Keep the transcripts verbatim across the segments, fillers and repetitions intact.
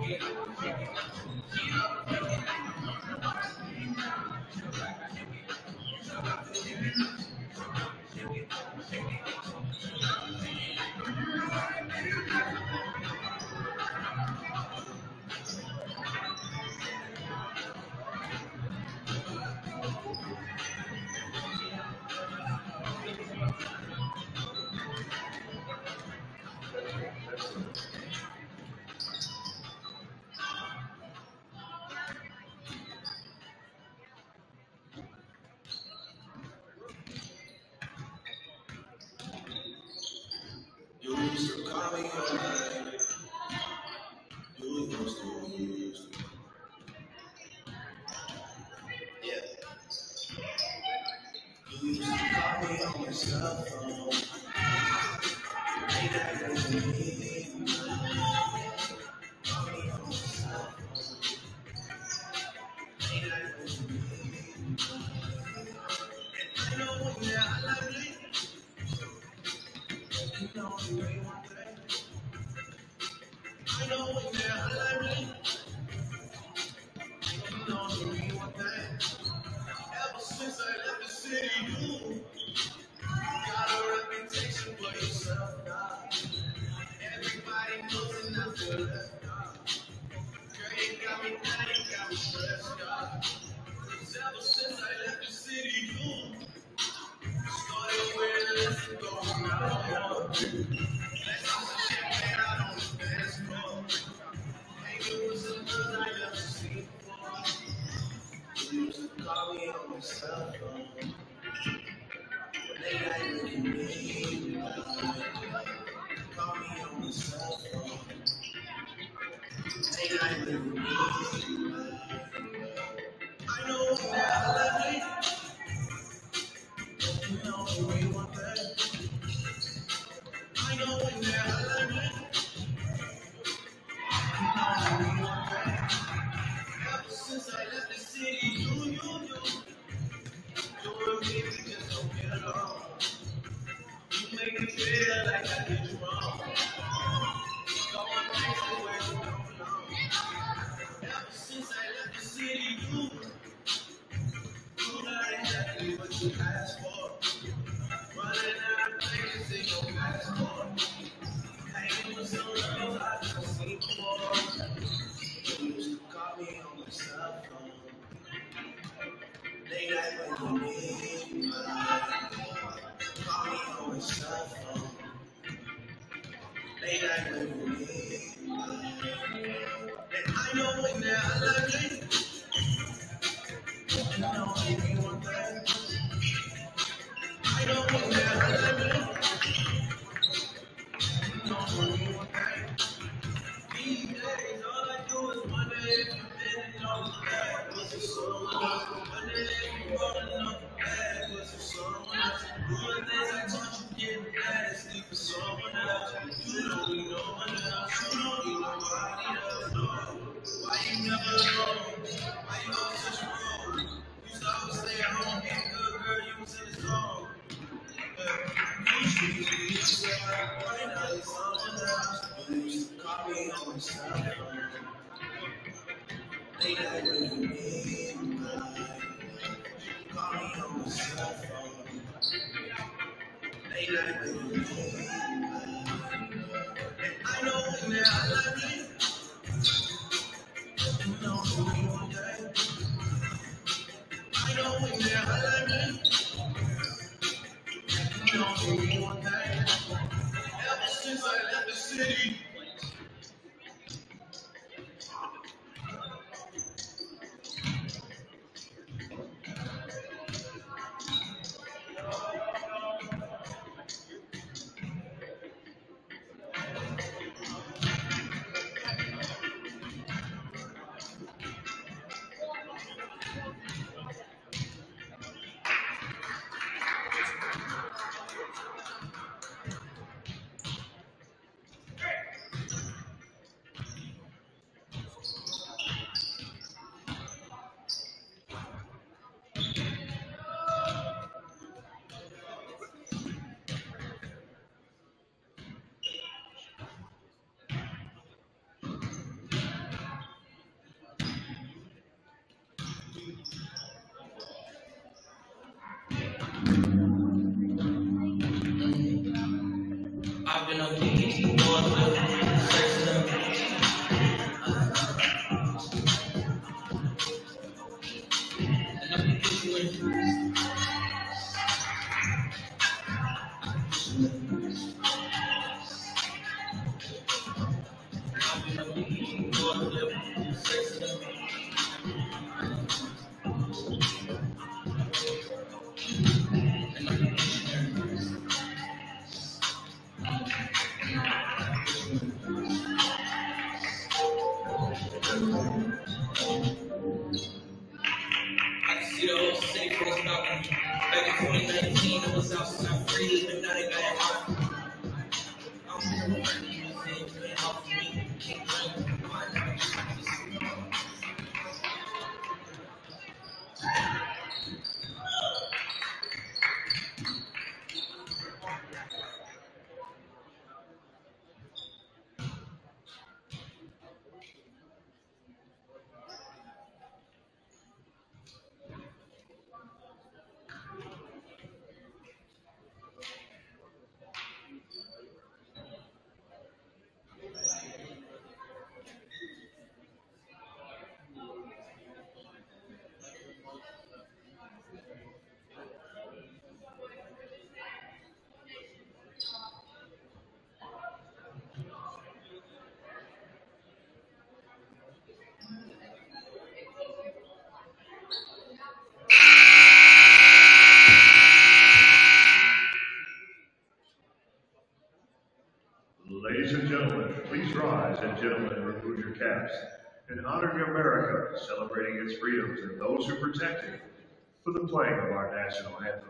You used to call me on my You used to, you used to. Yeah. You used to call me on my cell phone. Ain't that crazy? Call me on my cell phone. Ain't that crazy? And I know when you're lovely. You know the way one thing. I know when you're lovely. You know the way one thing. Ever since I left the city, you got a reputation for yourself now. Everybody knows and I feel left out. Girl, you got me down, you got me stressed out. Cause ever since I left the city, you started wearing less and going out. Let's have some champagne out on the dance floor. Hanging with some girls I never seen before. You used to call me on my cell phone. Late night looking me. Call me on my cell phone. Late night looking me. I know that I love you. You know the way one thing. I know that I love you. You know the way one thing. Ever since I left the city, you, you, you. You and me, we just don't get along. You make me feel like I did you wrong. Going places where you don't belong. Ever since I left the city, you, you got exactly what you asked for. Running out of places in your passport. Hanging with some girls I've never seen before. You used to call me on my cell phone. Late night when you need me. Call me on my cell phone. Late night when you need me. And I know when that I love you. You know me one thing. I know when that I love you. You know me one thing. These days all I do is wonder if you've been on the bag. Was it someone else? Wonder if you're rolling up the bag. Was it someone else? Doing things I taught you getting mad and sleep with someone else. You don't need no one else. You don't need nobody else. No. Why you never alone? Why you on such a road? You used to always stay at home, be a good girl, you was in the zone. You used to be yourself, right now you're someone else. You used to call me on my cell phone. Late night when you need me. Call me on my cell phone. Late night when you need me. And I know that I love you. You know me one day. I know that I love you. You know me one day. Ever since I left the city. Ladies and gentlemen, please rise and gentlemen remove your caps in honor of America, celebrating its freedoms and those who protect it, for the playing of our national anthem.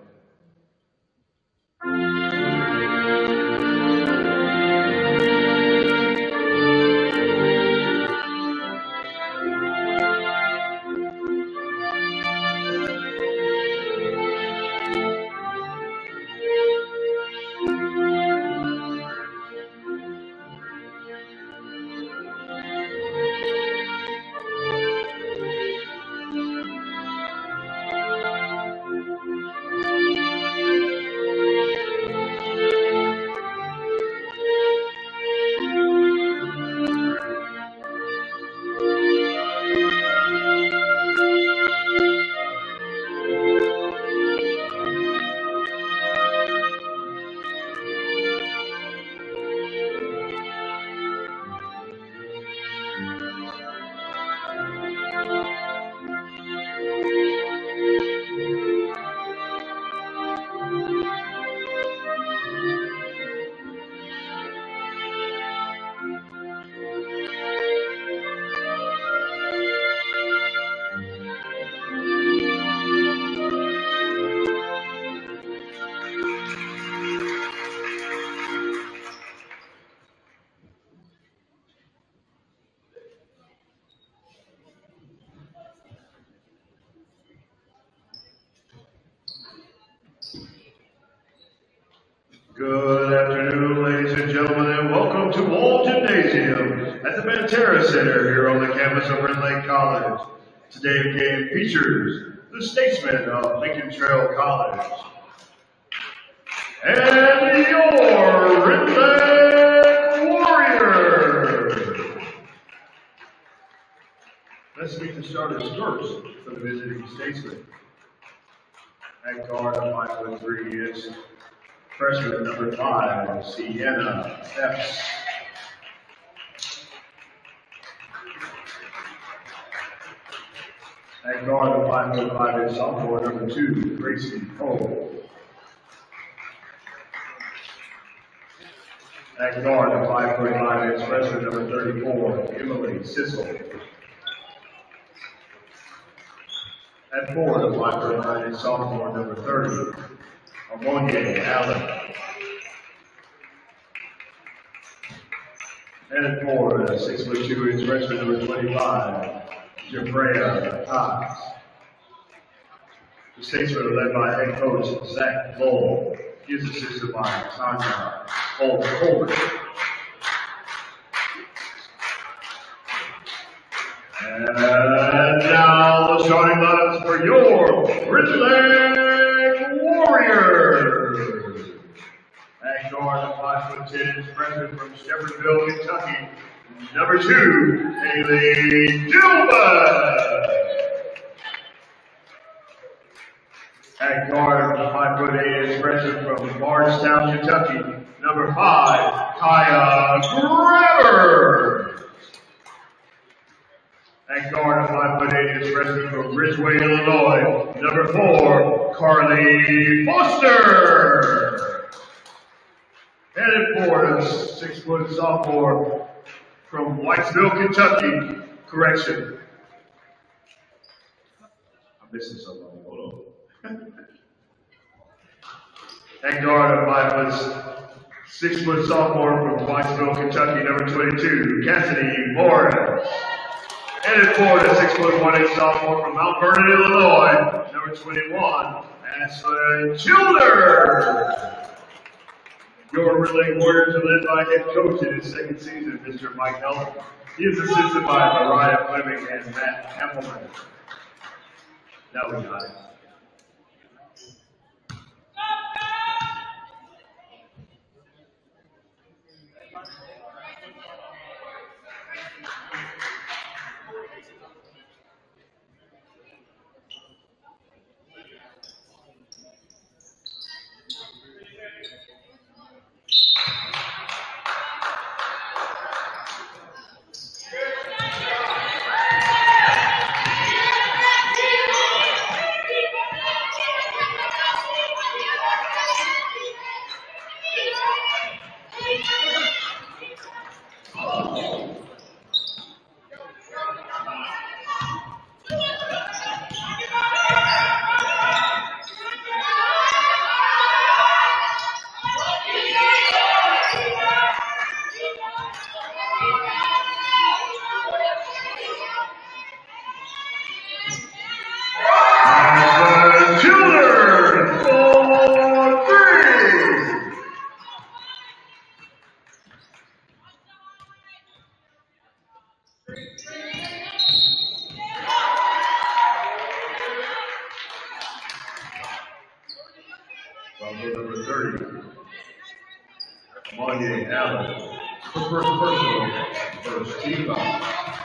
Good afternoon, ladies and gentlemen, and welcome to Wall Gymnasium at the Pantera Center here on the campus of Rend Lake College. Today's game features the Statesmen of Lincoln Trail College and your Rend Lake Warriors. Let's meet the starters first for the visiting Statesmen. At guard, five foot three is freshman number five, Sienna Epps. At guard, five foot five is sophomore number two, Gracie Cole. At guard, five foot five is freshman number thirty-four, Emily Sissel. At forward, five foot nine is sophomore number thirty, Amonye Allen. And at forward, six foot two is freshman number twenty-five, Jabrea Cox. The Statesmen are led by head coach Zach Lowell. He is assisted by Tanya Colbert. And now the starting lineups for your Rend Lake Warriors. At guard, the five foot ten is freshman from Shepherdville, Kentucky, number two, Haley Gilbert. At guard, the five foot eight is freshman from Bardstown, Kentucky, number five, Kaya Grabber. At guard of five foot eight is wrestling from Ridgeway, Illinois, number four, Carly Foster. Headed for a six foot sophomore from Whitesville, Kentucky. Correction. I'm missing something. Hold on. At guard of five foot six foot sophomore from Whitesville, Kentucky, number twenty-two, Cassidy Morris. Headed forward a six foot one inch sophomore from Mount Vernon, Illinois, number twenty-one, Ashley Childers. Your relay warriors are led by head coach in his second season, Mister Mike Ellen. He is assisted by Mariah Fleming and Matt Appleman. Now we got it. Number thirty, Monye Allen, for first personal, first team foul.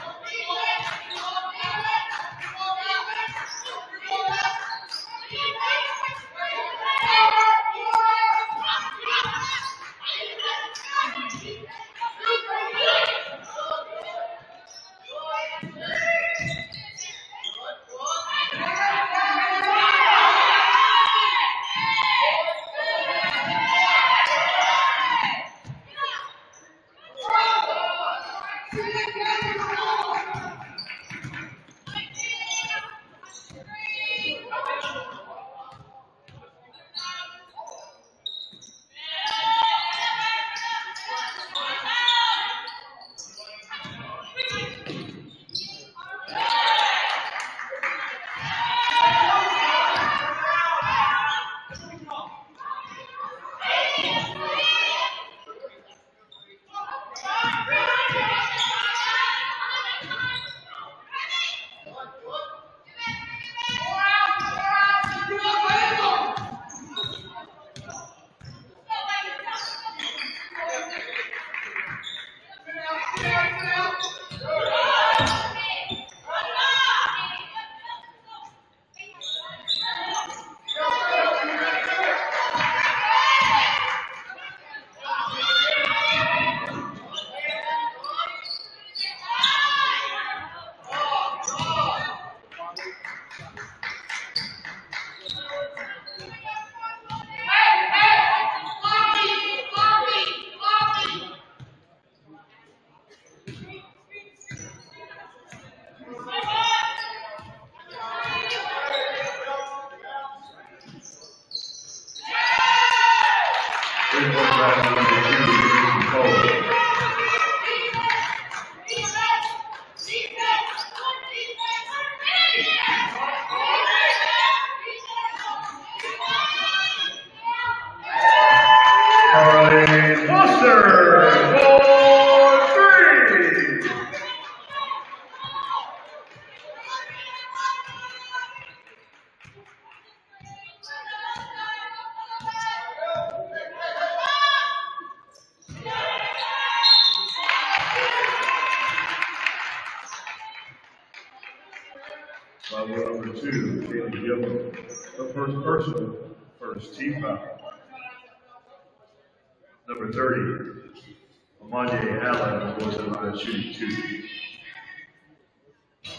Number two, Katie Gilman, the first person, first team foul. Number thirty, Amande Allen was on shooting two.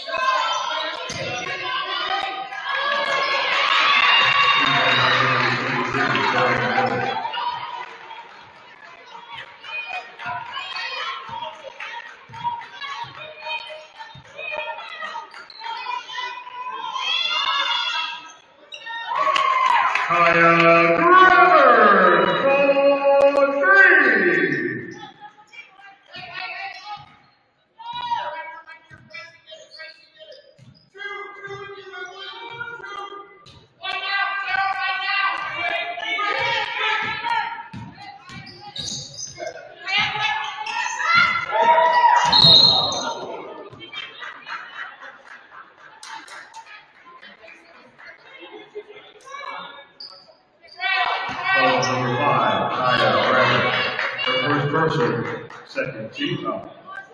Second team foul.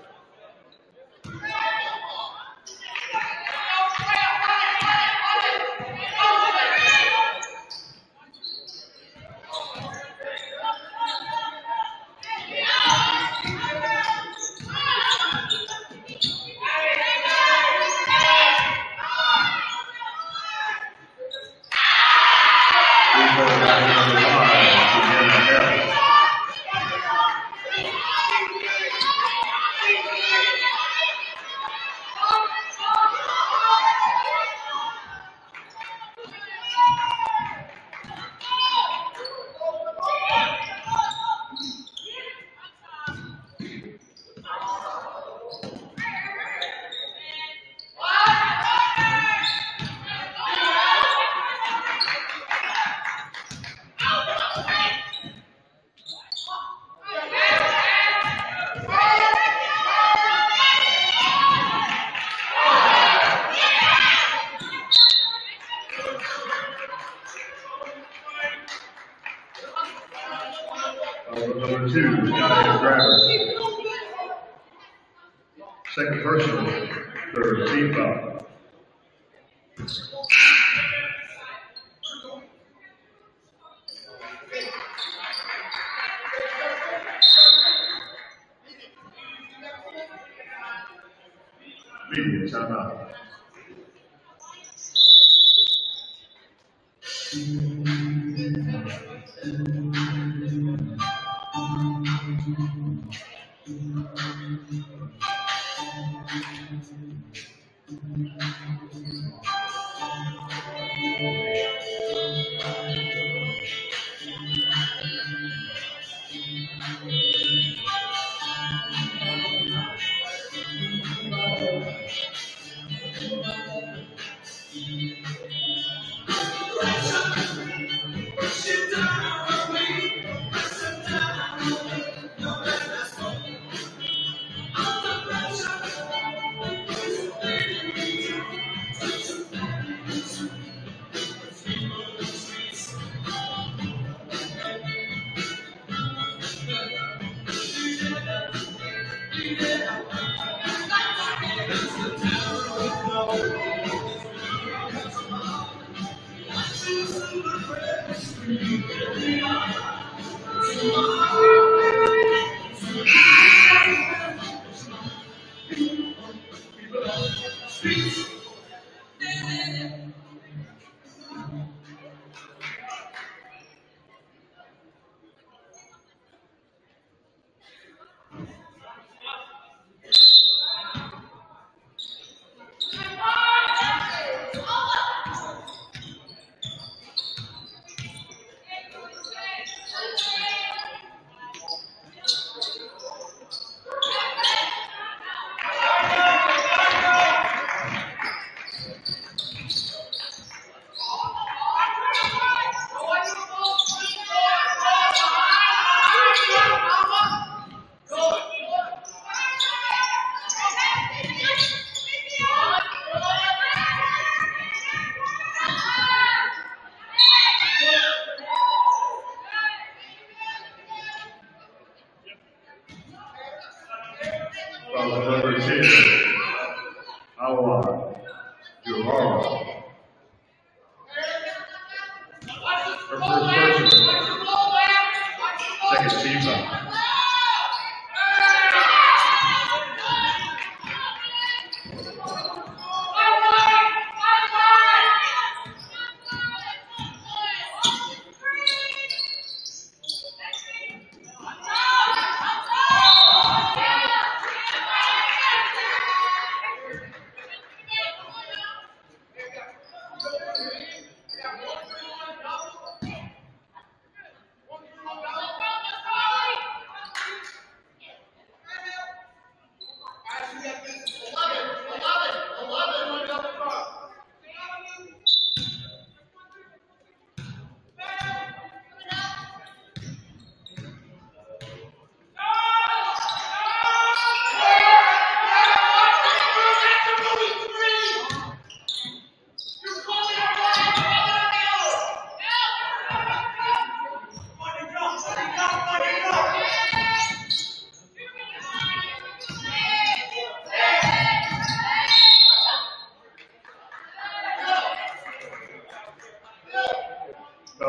Number two, Scotty Grabber. Second personal, third team foul. Media timeout.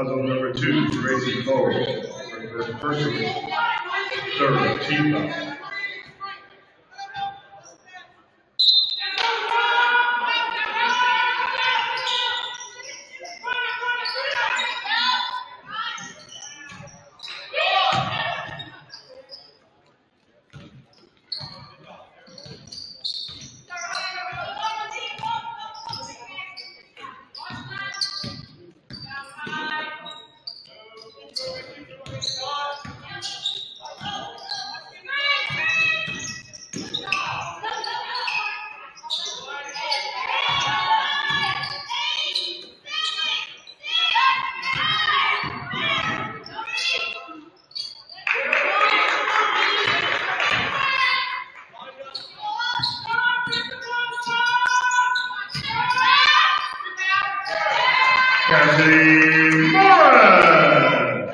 Puzzle number two, Tracy Cole, for first personal, third team foul. Cassidy Moran.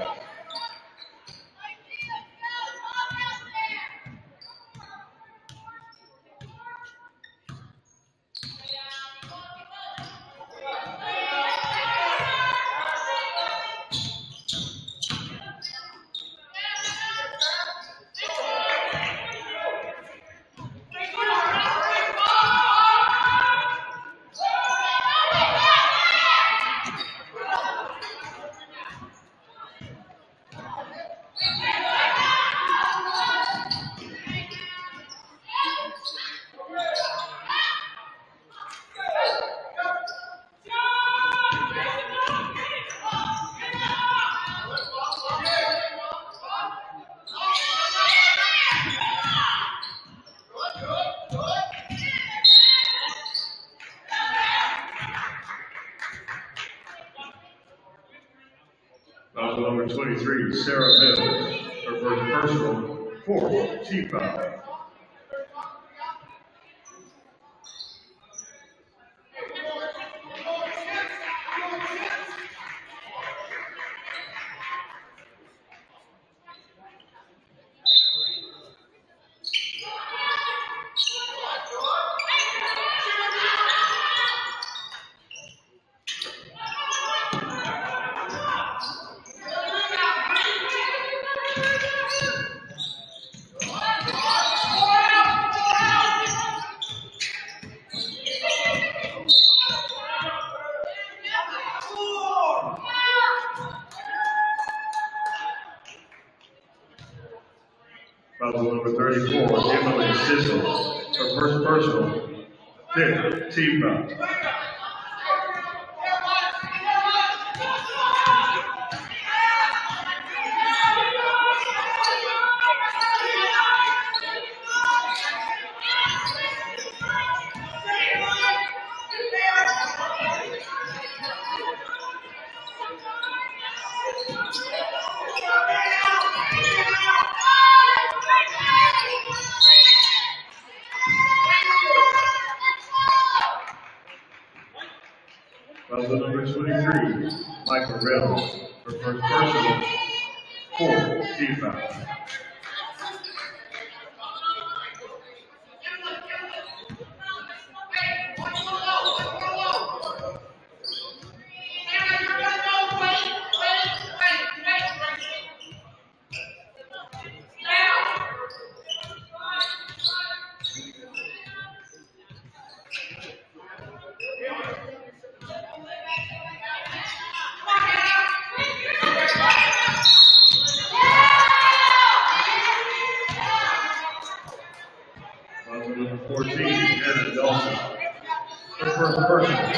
Foul number twenty-three, Sarah Mills, her first personal, fourth team foul. Foul number thirty-four, Emily Sissel, her first personal, fifth team foul. Foul number twenty-three, Michael Reynolds, her first personal, fourth team foul. Number fourteen, Hannah Dawson, her first personal.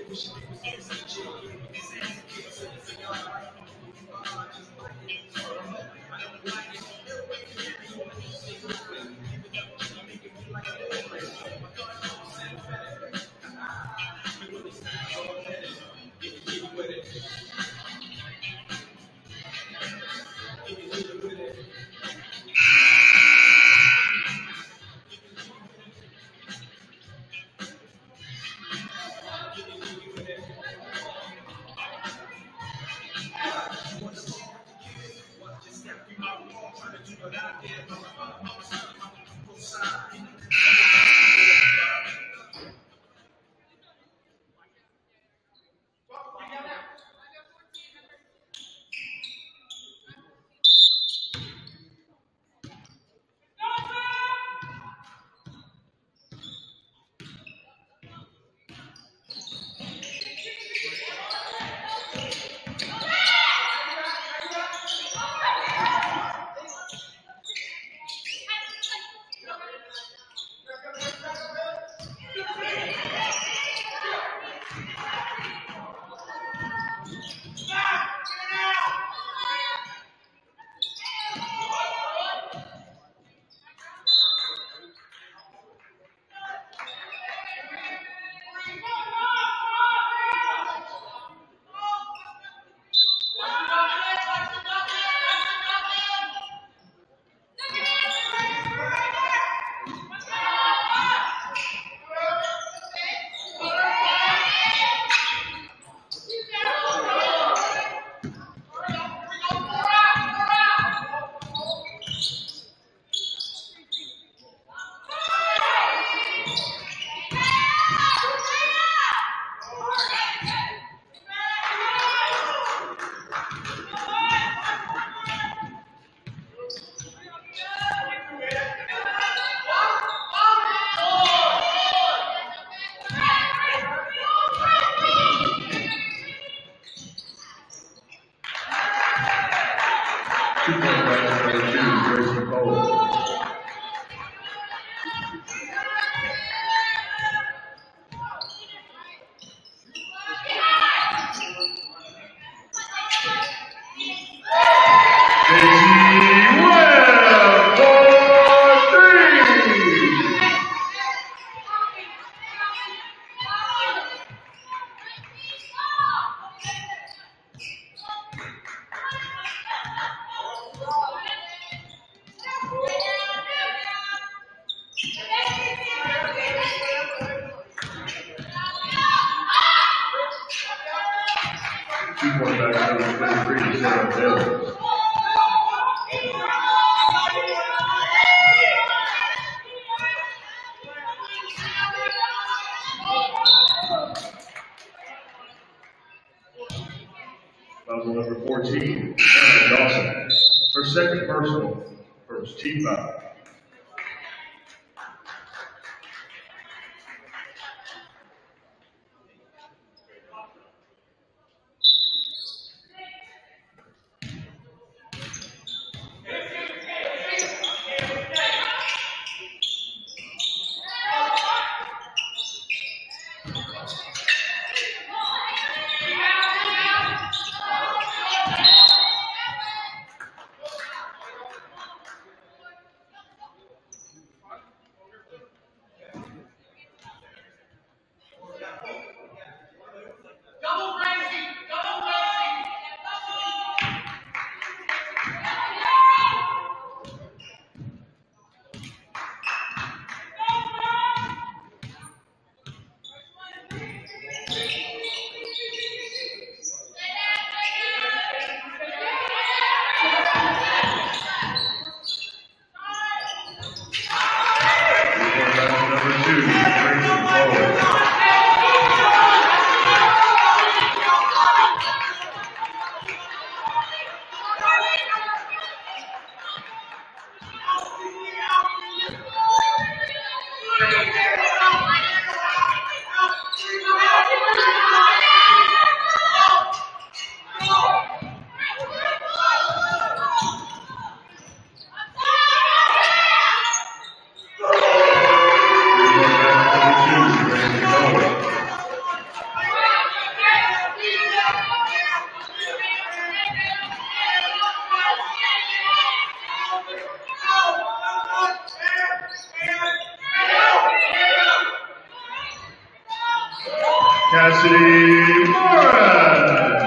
Foul number fourteen, Dawson. Her second personal, first team foul. Cassidy Morris.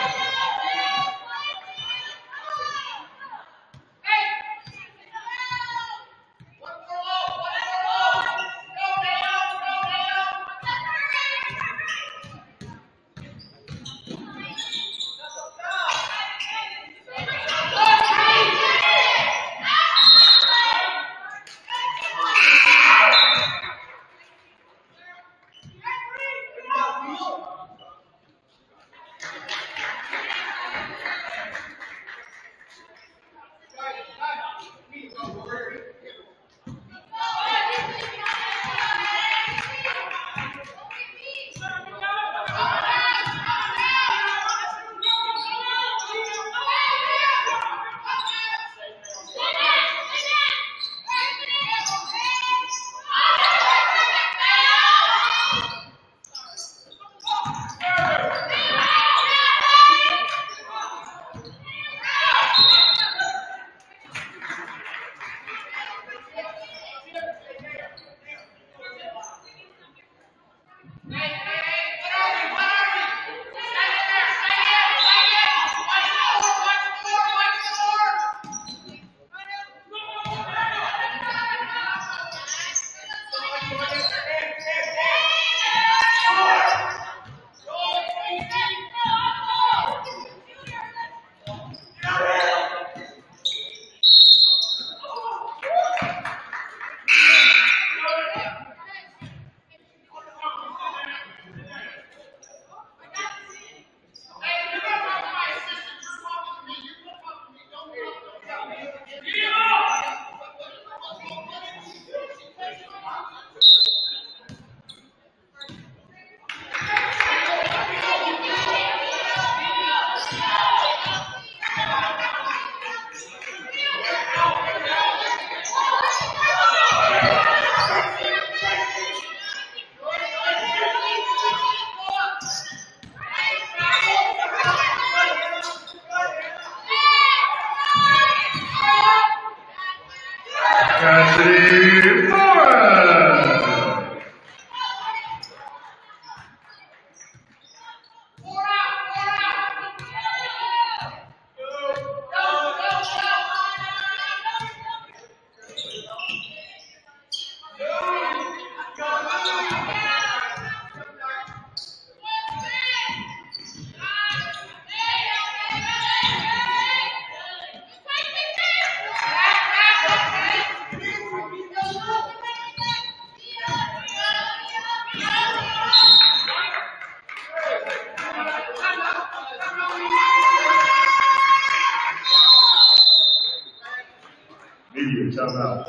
Cassidy Morris. Media timeout.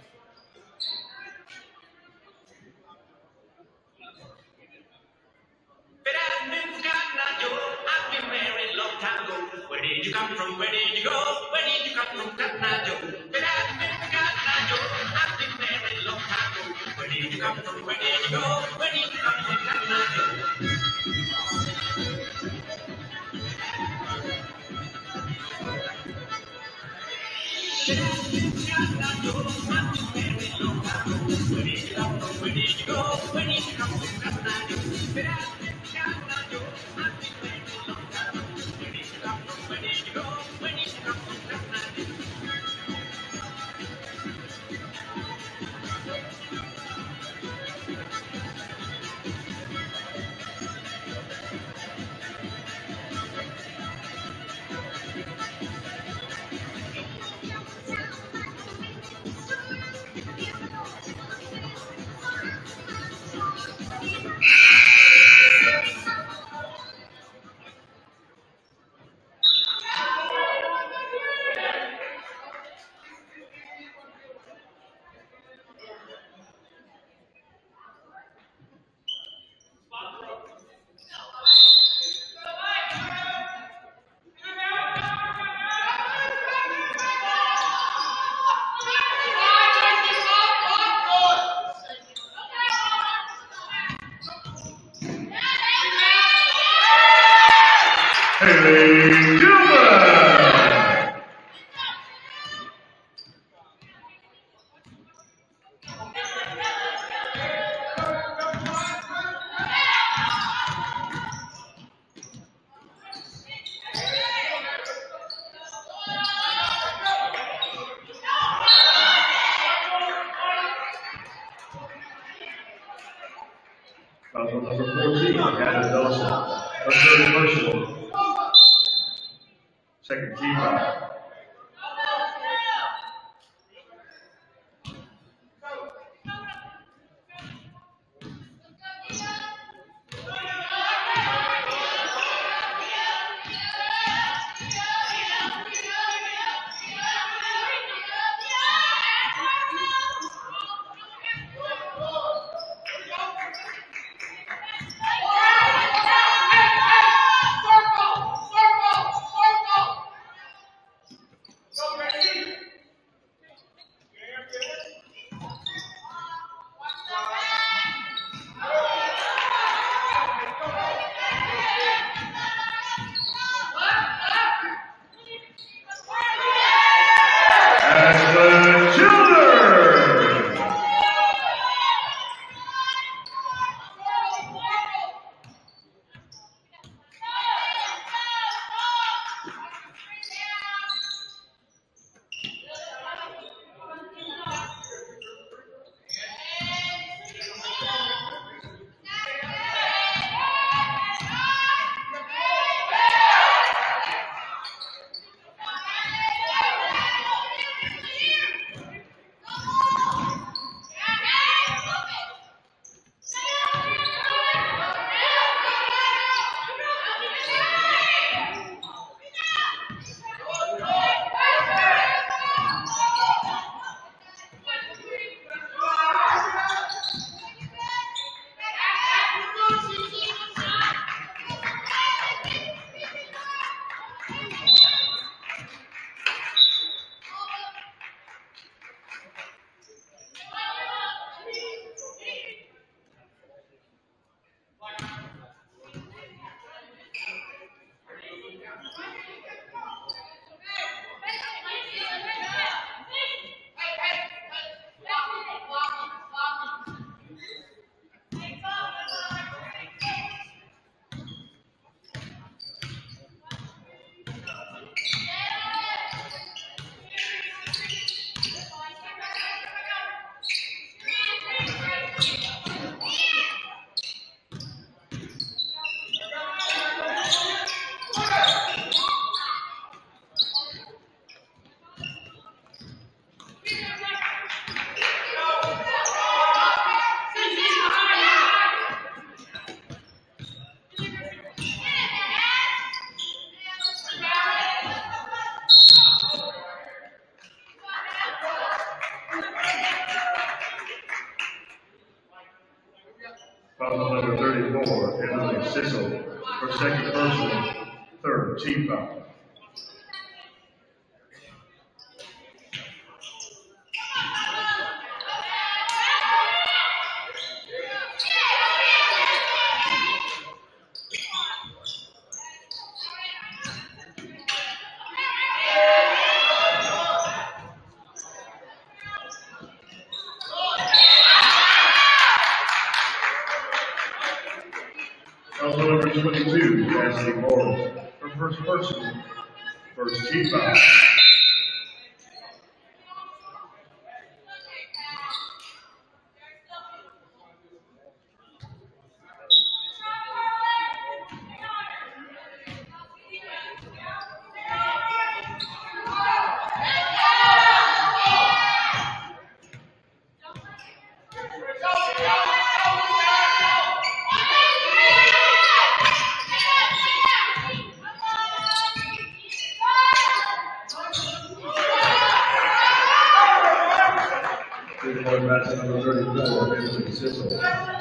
Where did you come from? Where did you go? Where did you come from, Cotton Eye Joe? But I've been Cotton Eye Joe. I've been married a long time ago. Where did you come from? Where did you go? Where did you come from, Cotton Eye Joe? Where did you come from? Where did you go? Where did you come from, Cotton Eye Joe? But I've been Cotton Eye Joe. I've been married a long time ago. Where did you come from? Where did you go? Where did you come from, Cotton Eye Joe? Haley Gilbert. thirteen, Hannah Dawson. Her third personal. Second team foul. Foul number thirty-four, Emily Sissel. Her second personal, third team foul. Foul number twenty-two, Ashley Morris. Her first personal, first team foul. Three-point basket number thirty-four, Emily Sissel.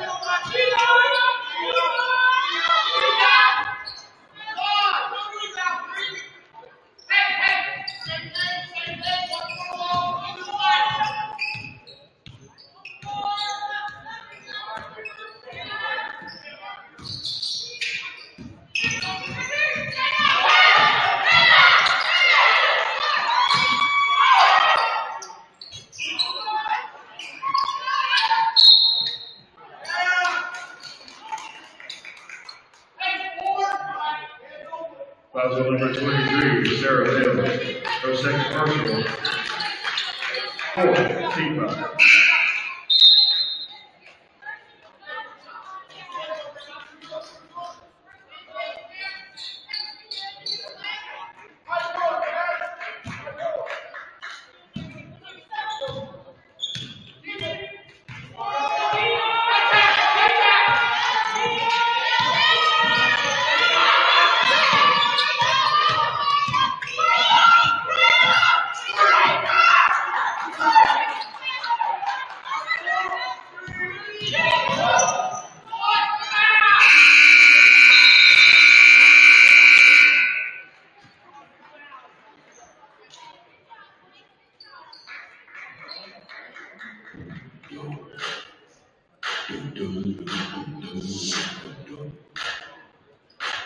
Foul number twenty-three, Sarah Hill. Her second personal, fourth team foul.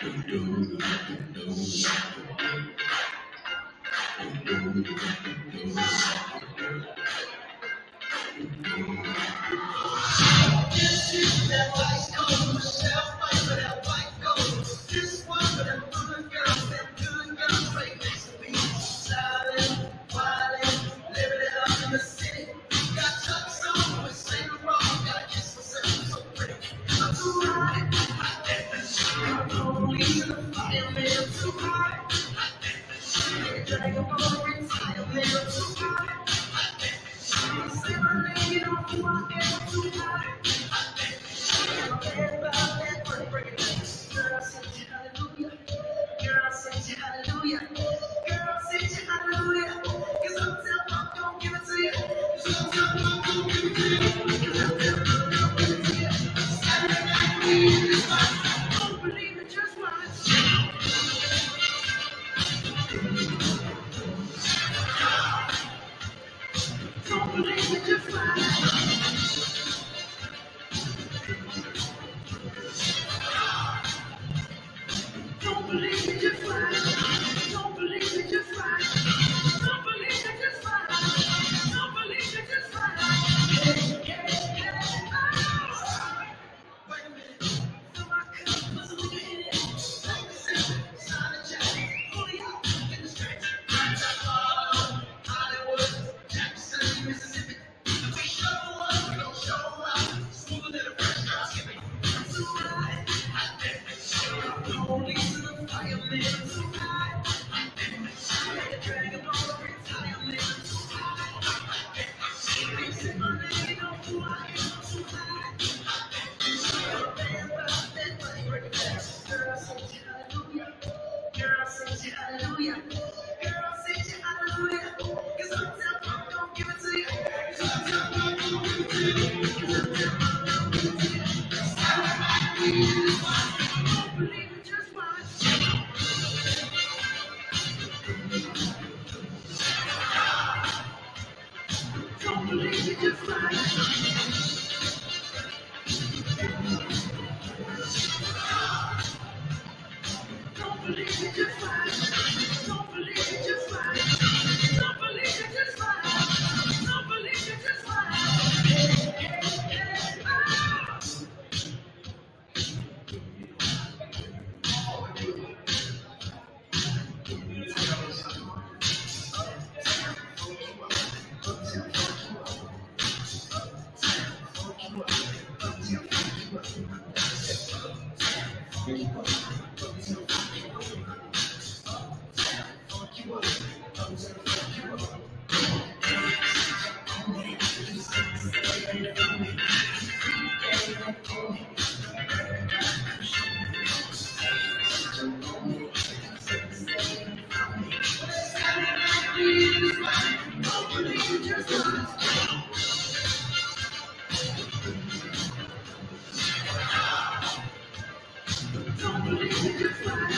This is that ice cold Michelle fight for that white gold. This one for them good girls, them good girls right next to me. Stylin', wildin', living it up in the city. Got chucks on with Saint Laurent, gotta kiss myself so pretty. I'm too high, I think that I'm police in the fireman. I'm too high, I think that drag 'em on retirement. I'm too high, I think that say my name, you know who I am. Too high. Don't believe it, just watch. Don't believe it, just watch. Don't believe it, just watch. Don't believe it, just watch. Don't believe it, just watch. Hey, hey, hey, oh. Wait a minute. Fill my cup, let's look at it. Take the sip, sign the check. Fully out in the stretch. Right out Hollywood, Jackson, Mississippi. If we show up, we don't show out. Smoother than a fresh drop skipping. I'm so high, I think it's so police in the fireman. I'm so high, I think it's so like a dragon ball of retirement. I'm so high, I think it's so they say my name, you know who I am. I'm so high, I think it's so bad about that money breaking down. Girl, sing you hallelujah. Girl, sing you hallelujah. Girl, sing you hallelujah. 'Cause I'm tell I'm gonna give it to you. 'Cause I'm tell I'm gonna give it to you. 'Cause I'm tell I'm gonna give it to you. Don't believe it, just watch. Don't believe it, just watch. Don't believe it, just watch. Don't believe it, just watch. Don't believe it, just watch. Don't believe it, just watch. Hey, hey, hey, oh. Don't believe it, just watch. Don't believe it, just watch.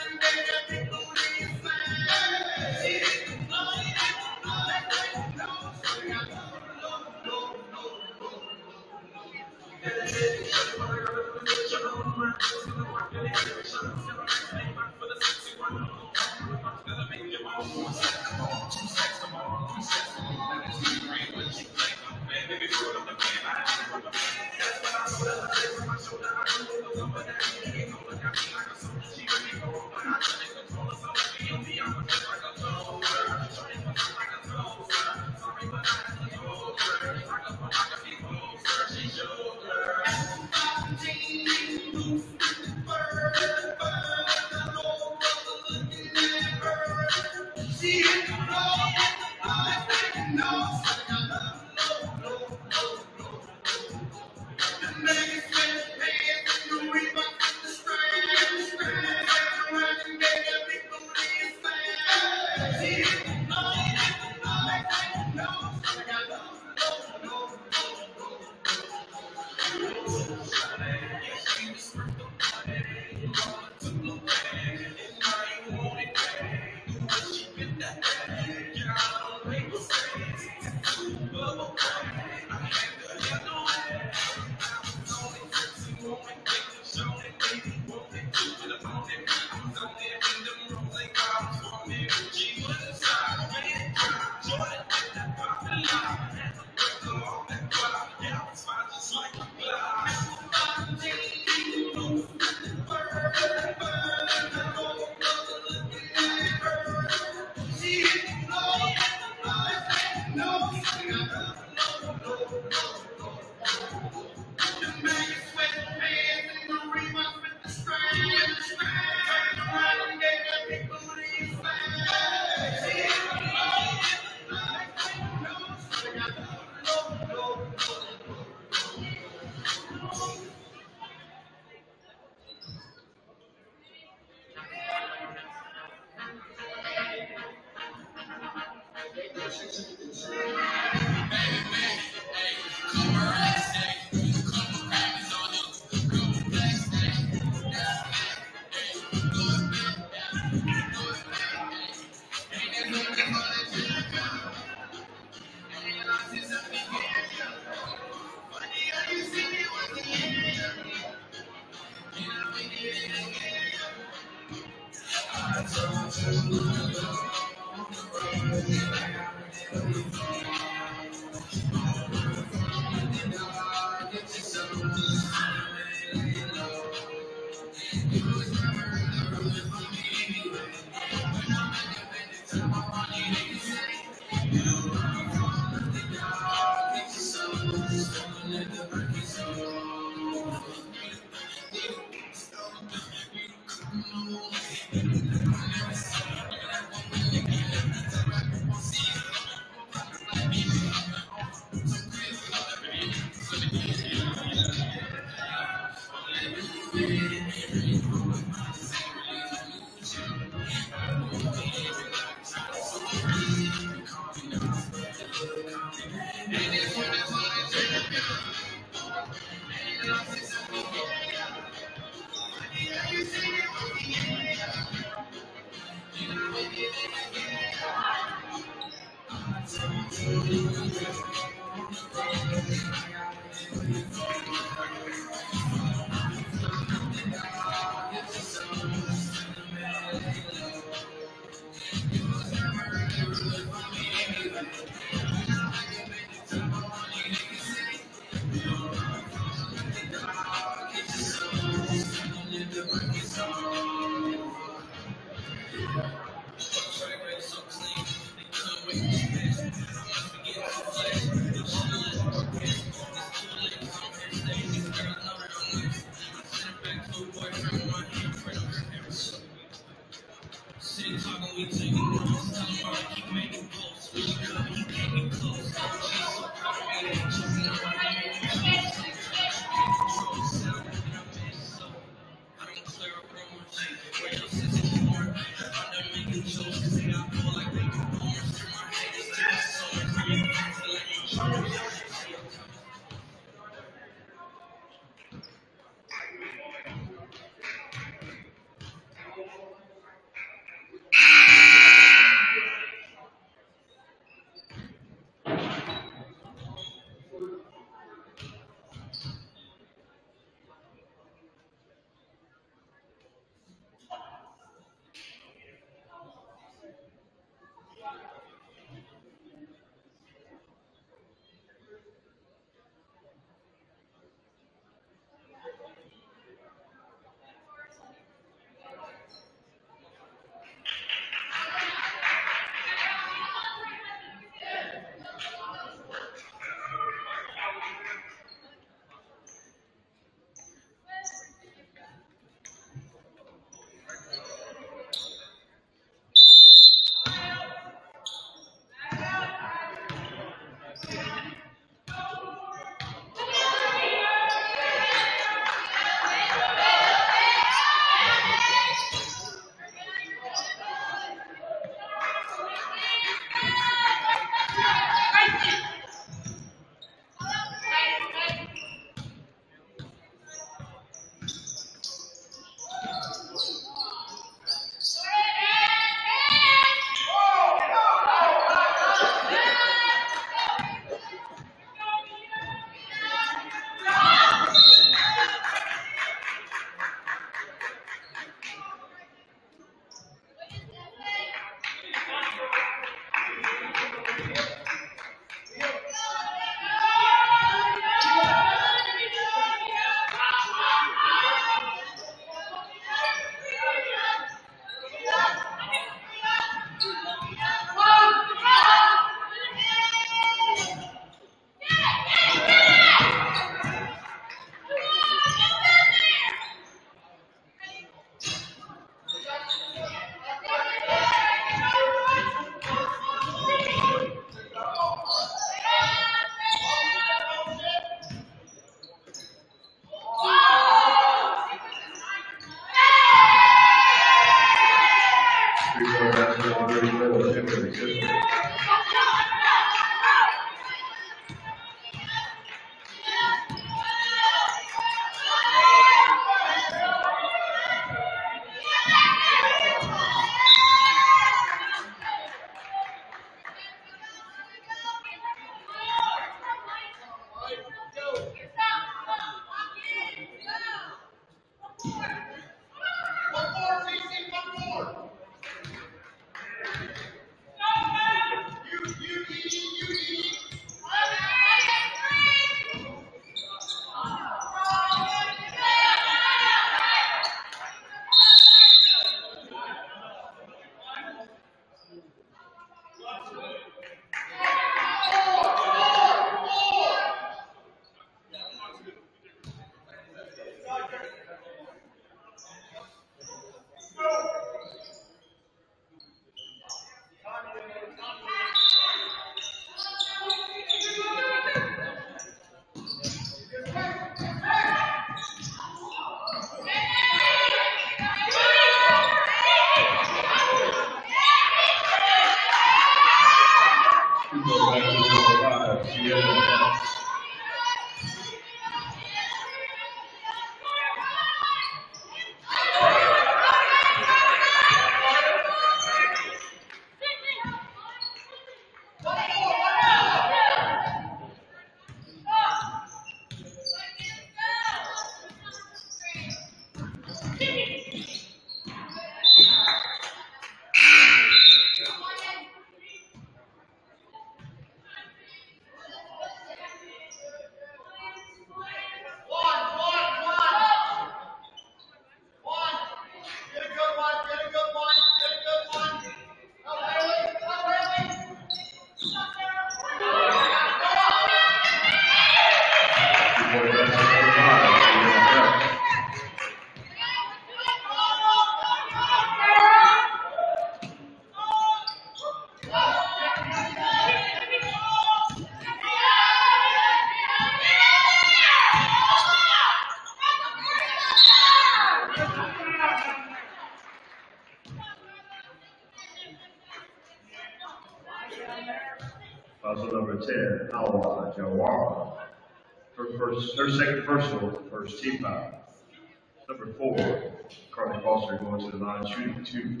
ten, Awa Jawara. Her, first, her second personal, first team foul. Number four, Carly Foster going to the line, shooting two.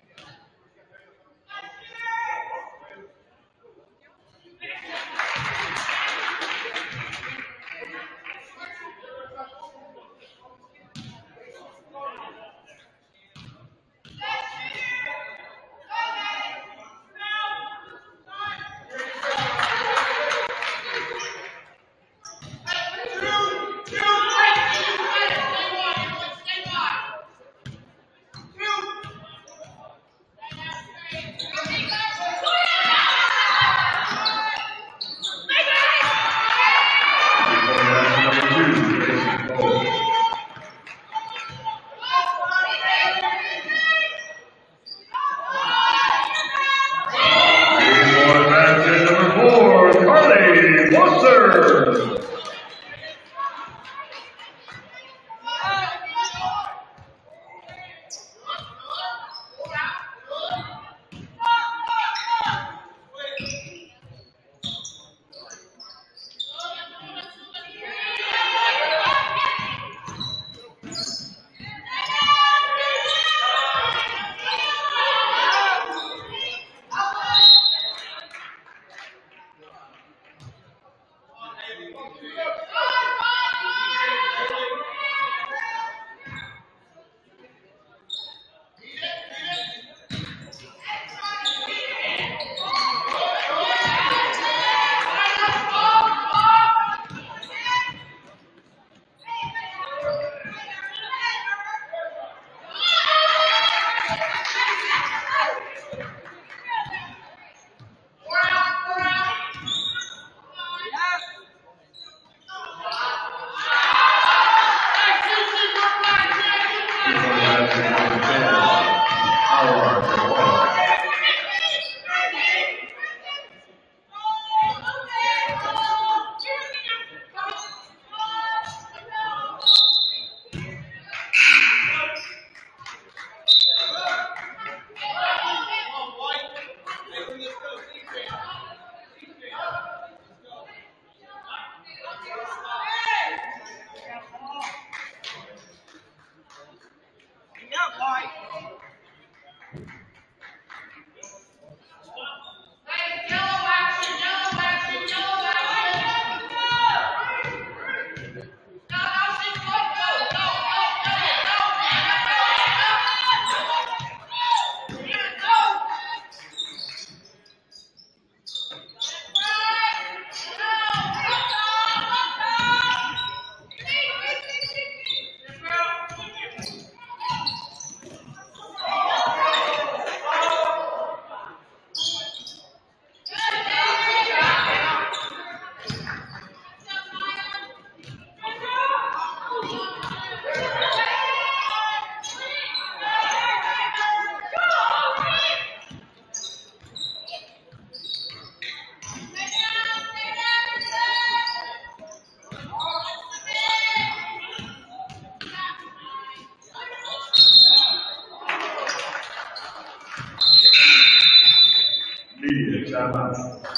Timeout.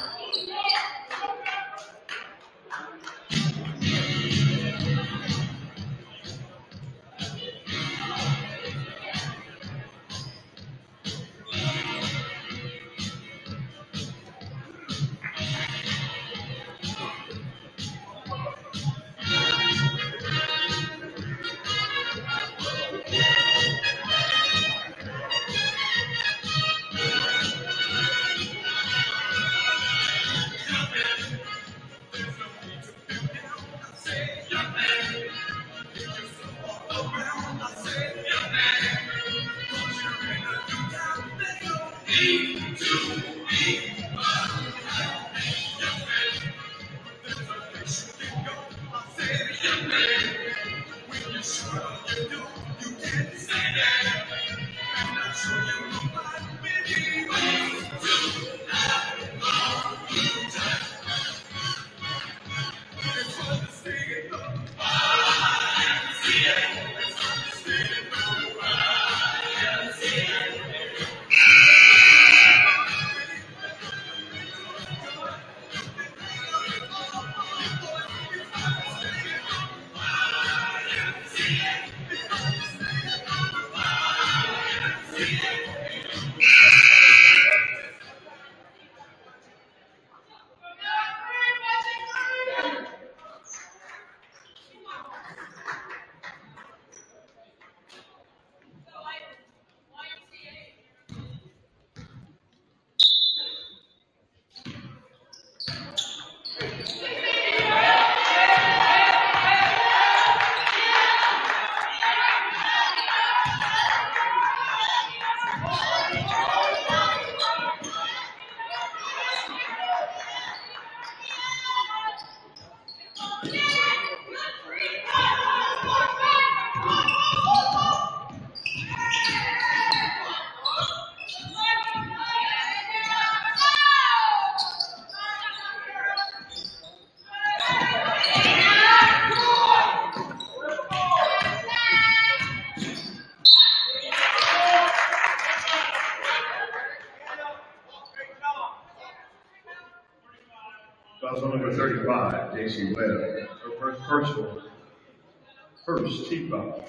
Foul number thirty-five, J C Webb. Her first personal, first team foul.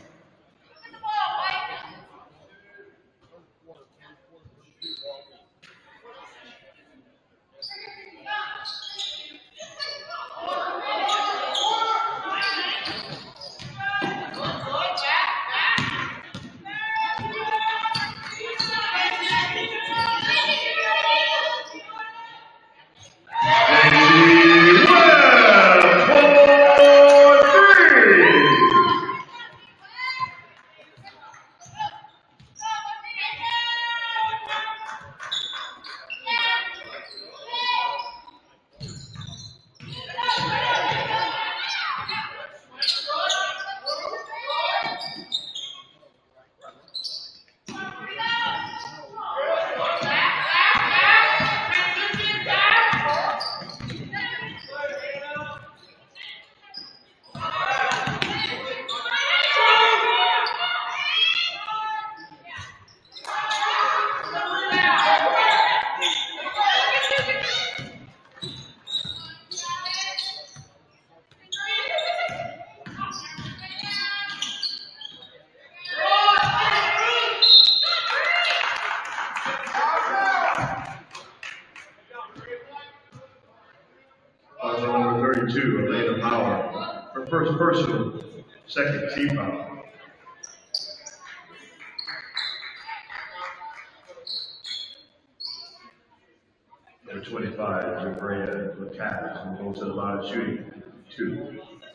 Her first personal, second team foul. Number twenty-five, Jabrea with Cavs, and goes to the line shooting two.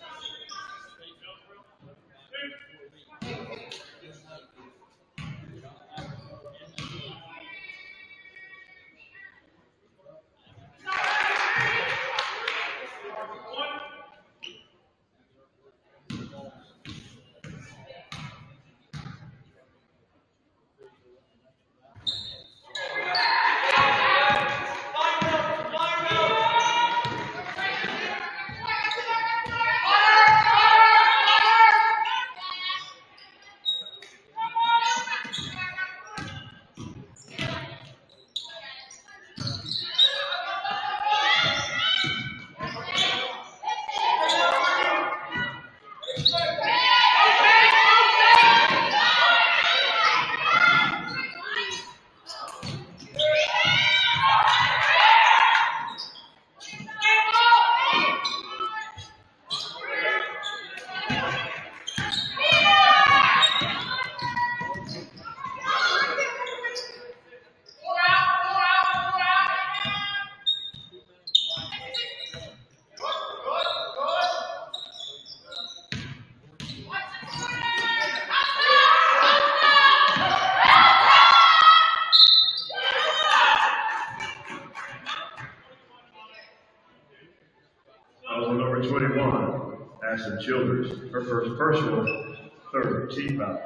twenty-one, Ashton Childers, her first personal, third team foul.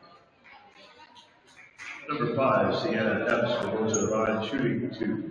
Number five, Sienna Epps, goes to the line shooting two.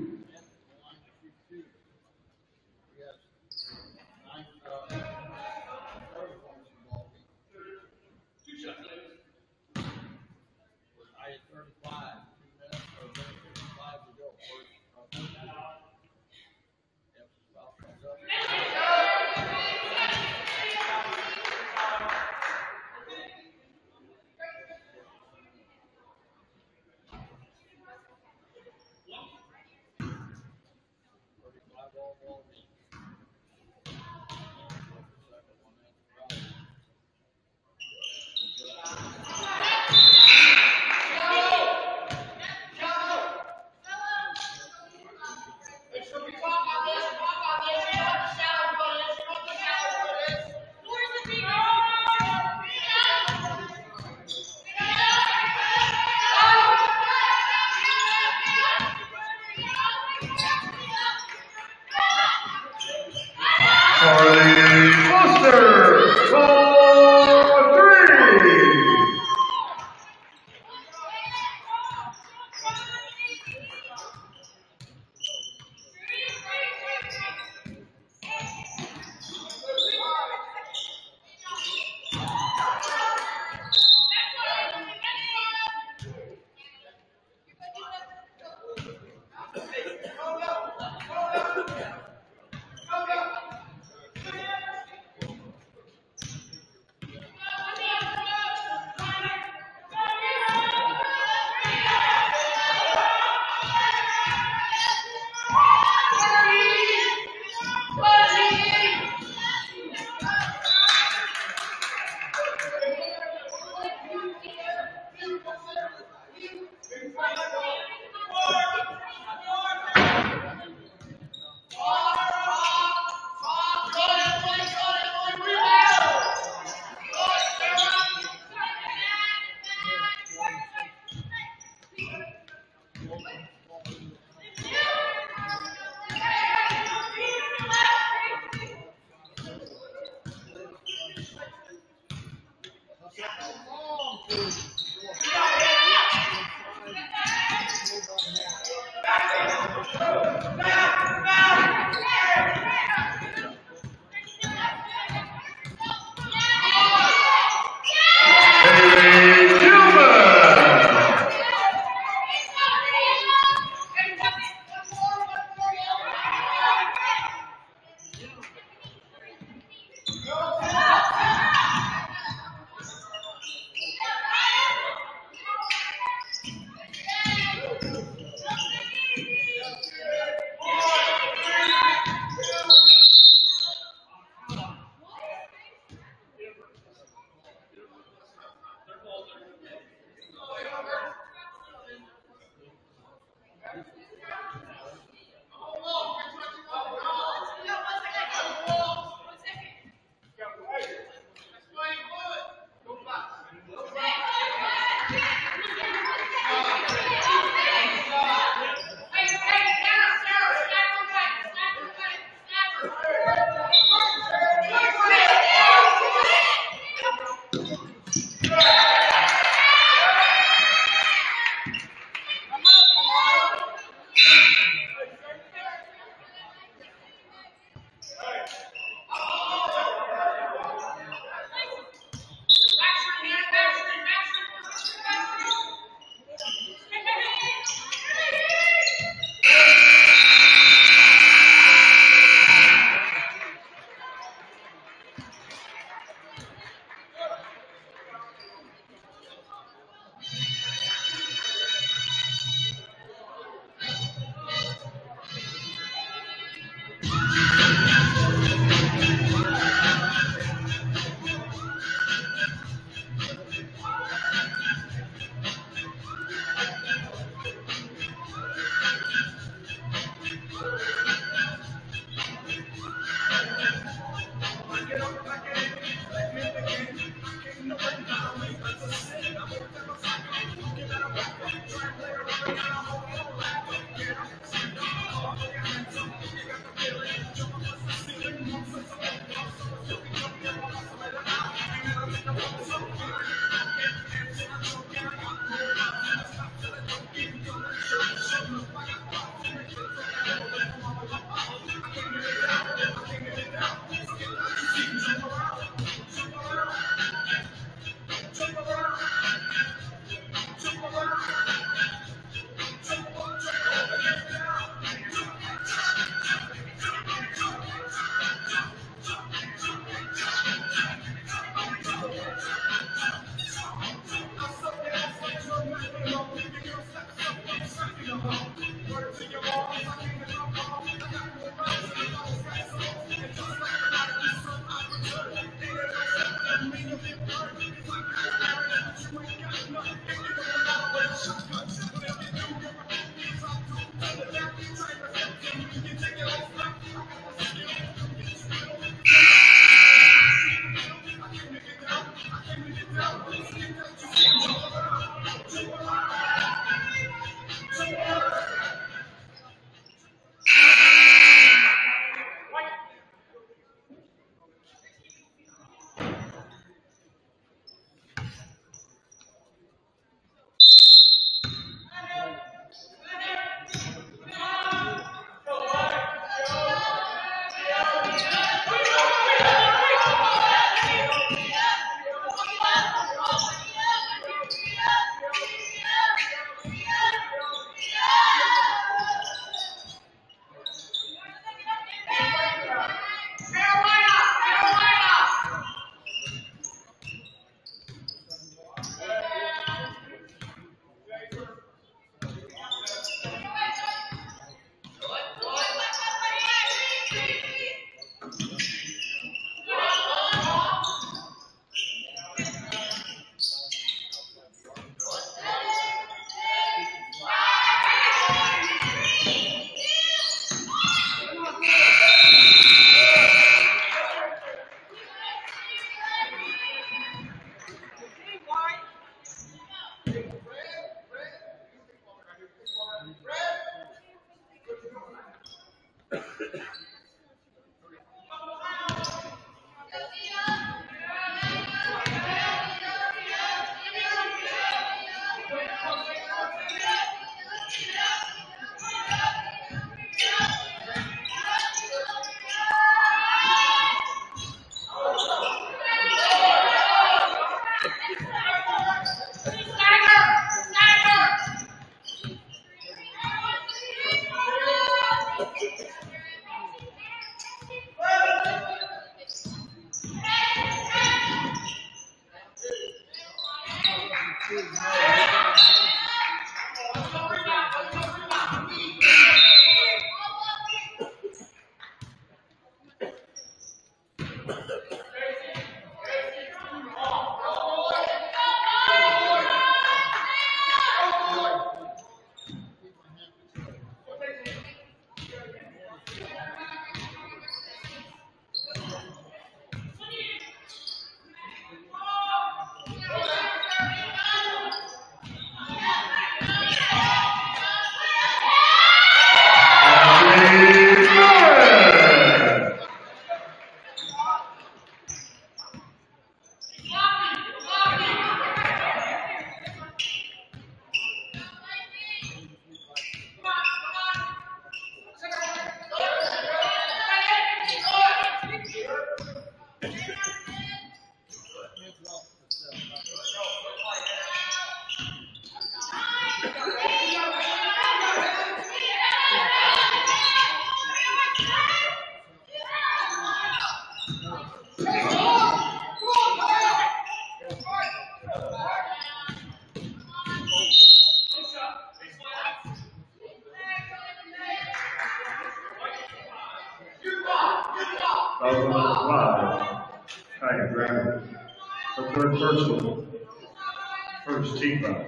number five, Kaya Graham. Her third personal, first team foul.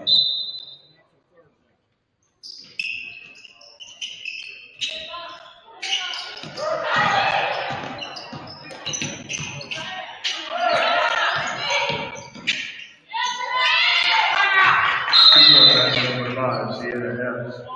Number five, Sienna Epps.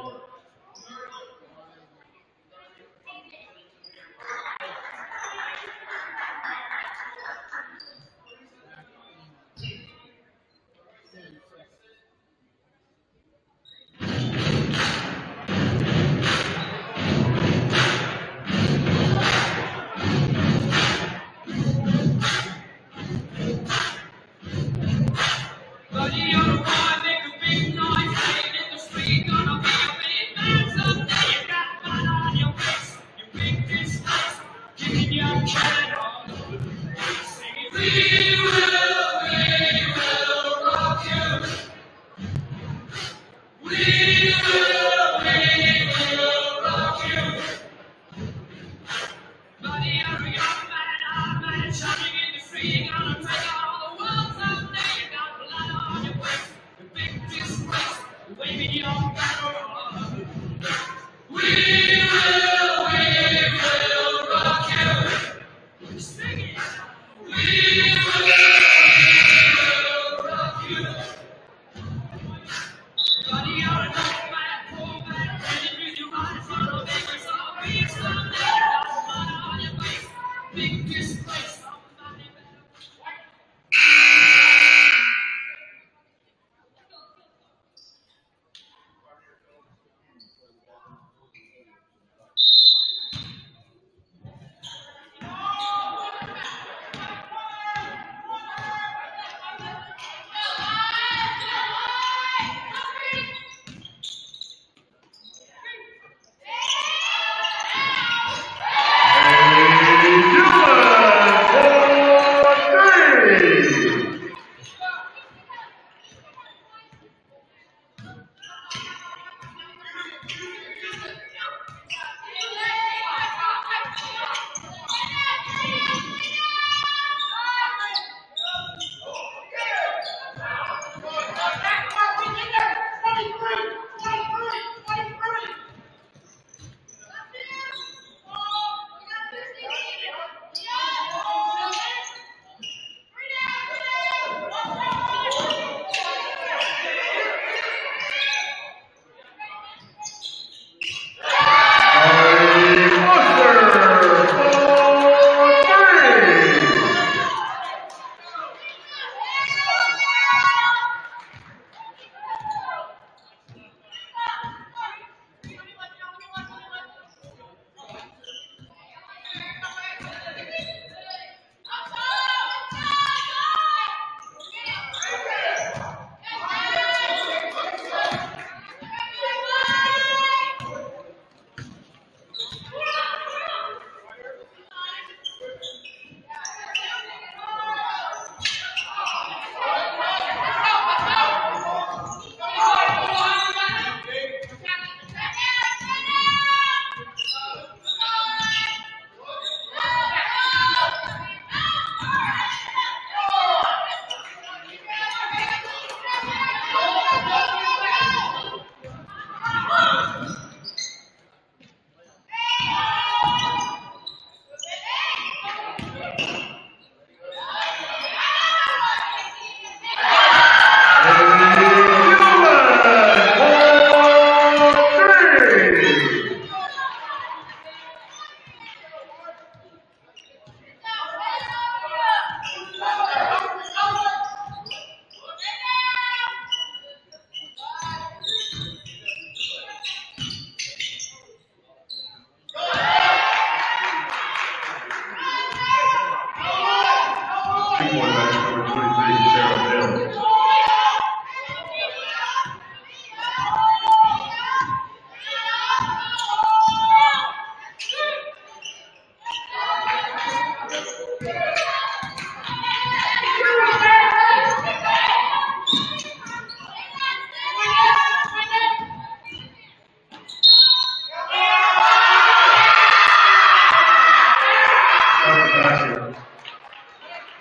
Gracias.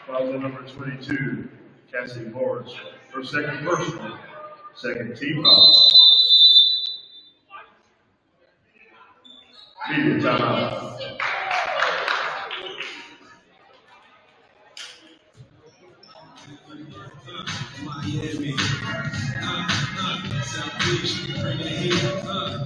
Foul number twenty-two, Cassie Morris, her second personal, second team foul. Media timeout. Miami, uh, uh, South Beach, bringing it here, uh.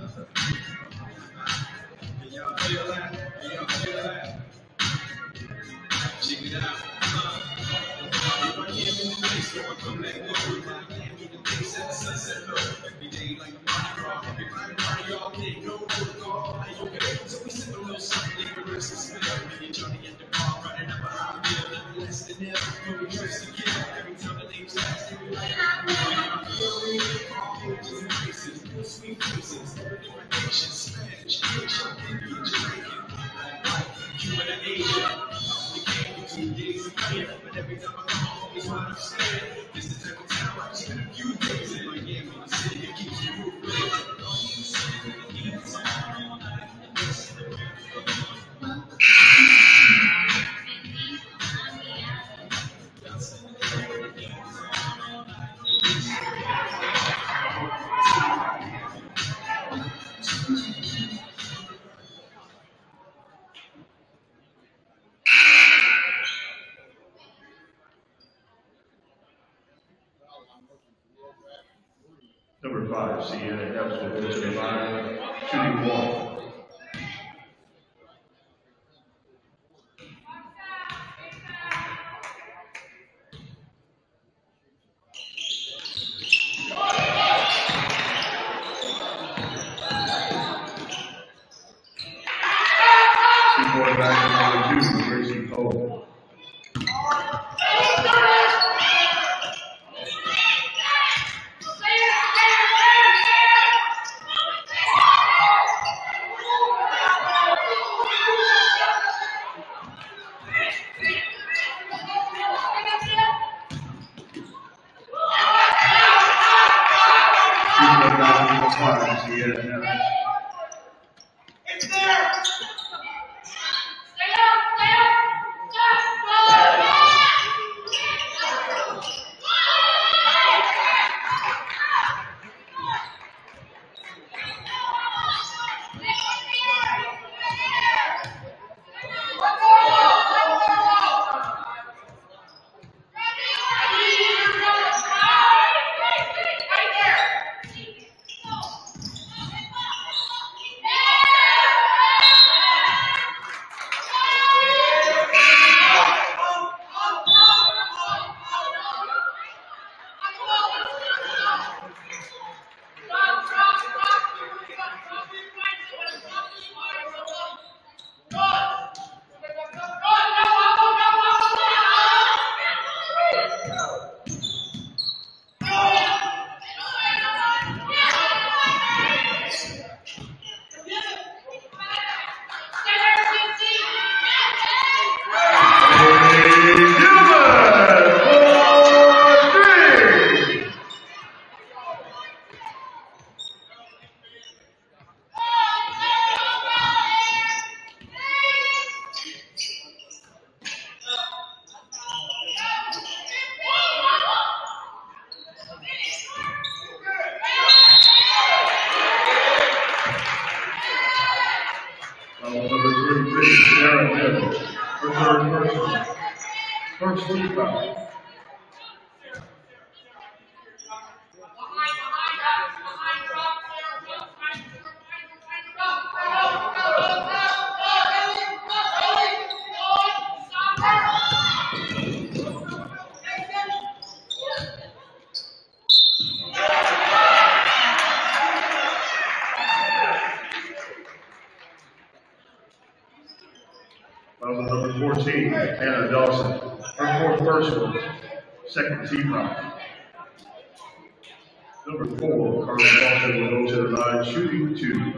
Can y'all feel that? Can y'all feel that? Check it out, uh. If I can't be the place, so I come back over. If I can't be the place at the sunset, low. Every day like a Mardi Gras, everybody party, y'all can't go protocol. Hey, okay, so we sip a little something, leave a rest and smell. Me and Johnny at the bar, running up a high bill, nothing less than hell. When we dress to kill, every time the name's last, they be like, sweet faces, different nations, Spanish, Asian, Indian, Jamaican, like Cuban and Asia. We came for two days a year, but every time I come home, always wind up scared. This the type of town I just spent a few days in Miami, the city that keeps the roof lit. Number five, Sienna Epps will go to the line, shooting one. Back to number two, Gracie Cole. First team foul. Foul number fourteen, Hannah Dawson. Her fourth personal, second team foul. Number four, Carla Dawson will go to the line, shooting two.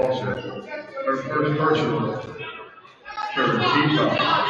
also. Her first personal. Third team foul.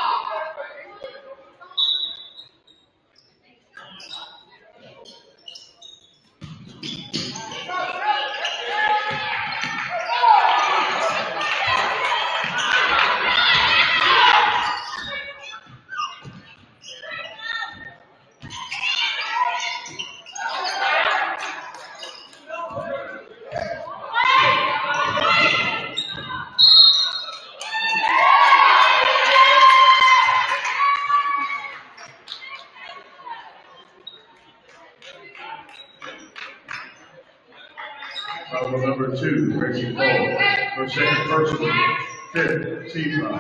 Foul number two, Gracie Cole. Her second personal. Fifth team foul.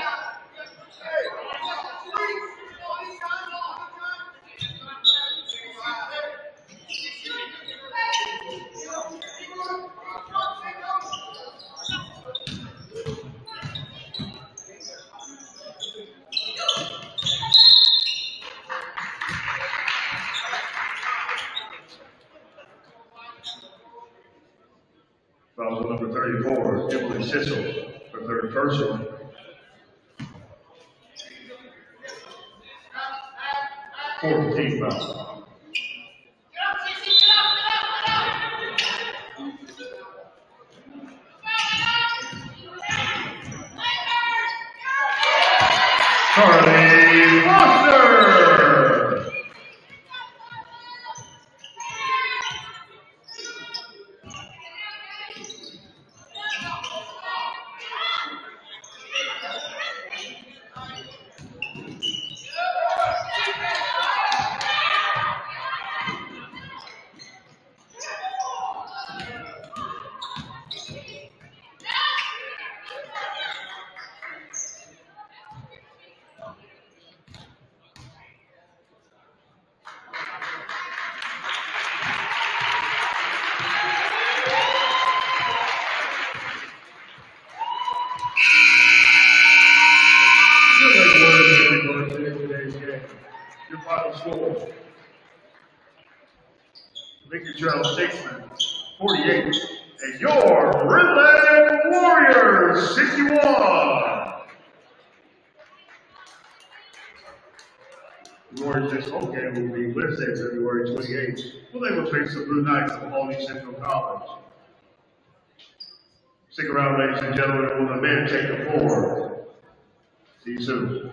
Foul number thirty-four, Emily Sissel, her third personal. Fourth team foul. Carly Foster! Your final score. Victory Trail Statesman, forty-eight. And your Rend Warriors, sixty-one. The Warriors next home game will be Wednesday, February twenty-eighth. Well, they will face the Blue Knights of Albany Central College. Stick around, ladies and gentlemen, will the men take the floor. See you soon.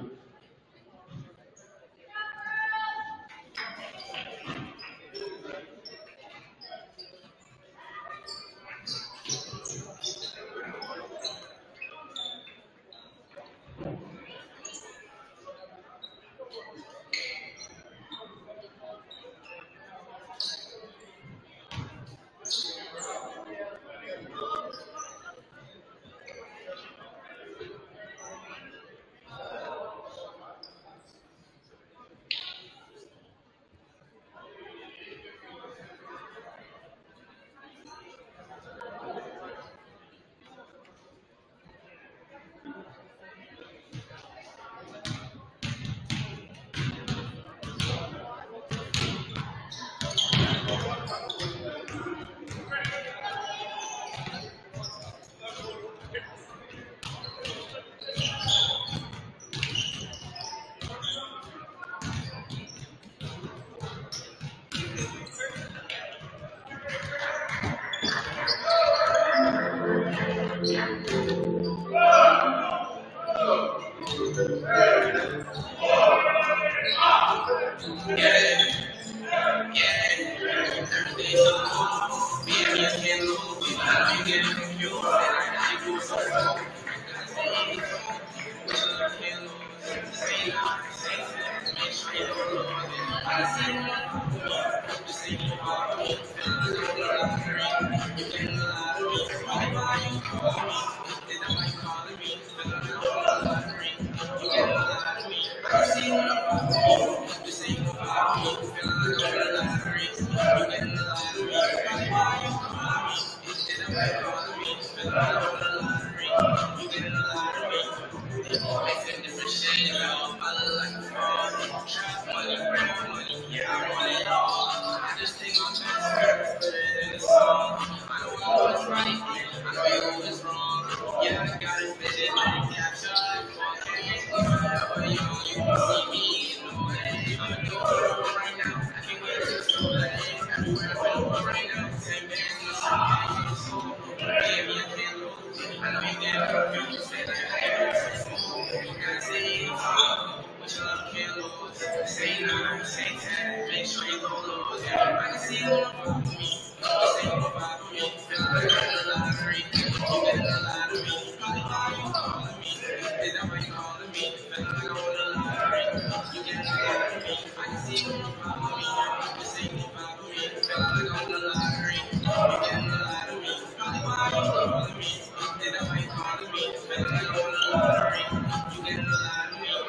Right. was wrong. Yeah, I got it fitted like capture. Whatever you you need me, you know it. I'ma do it right now. I can't wait till it's so late. Everywhere I go right now, ten bands in the song. Give me a candle. I know you get confused. You say like I am. Gotta say it. What you love can't lose. Say nine, say ten. Make sure you don't lose. I can see you on the phone with me. Say you don't bother me. Feel like I got the lottery. You get the lottery. Probably why you calling me. Is that why you calling me? Feel like I won the lottery. You get the lottery. I can see you on the phone with me. You say you don't bother me. Feel like I won the lottery. You get the lottery. Probably why you calling me. Is that why you calling me? Feel like I won the lottery. You get the lottery.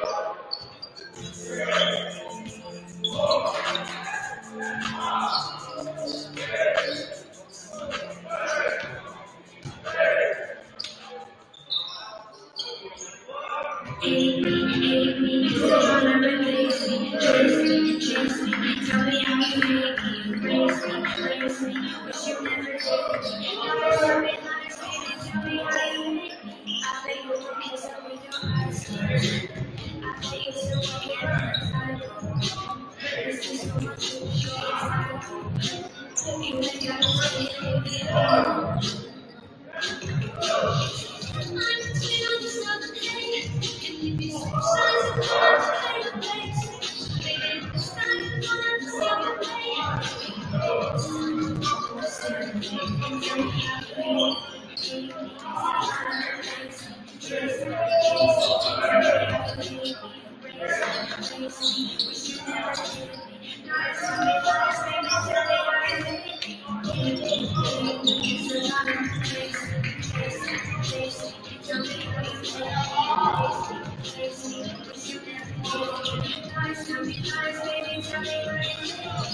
Hate me, hate me, still wanna replace me, chase me, chase me, tell me how you hate me, embrace me, embrace me, wish you never did me, never tell me lies, baby, tell me how you hate me, I bet you don't kiss up with your eyes closed, I bet you still look at it, this is so much to show inside, you ain't gotta say it, baby, I'm just not the pain. Can you be so size of love? Kind of place. Baby, this time you're gonna just stop the pain. Tell me how you hate me. Chase me, chase me, chase me. Wish you never did me. Lies, tell me lies, baby, tell me how you hate me. Hate me, hate me, still not in the place. Chase me, chase me. Tell me how you hate me, chase me, wish you never did me. Lies, tell me lies, baby, tell me how you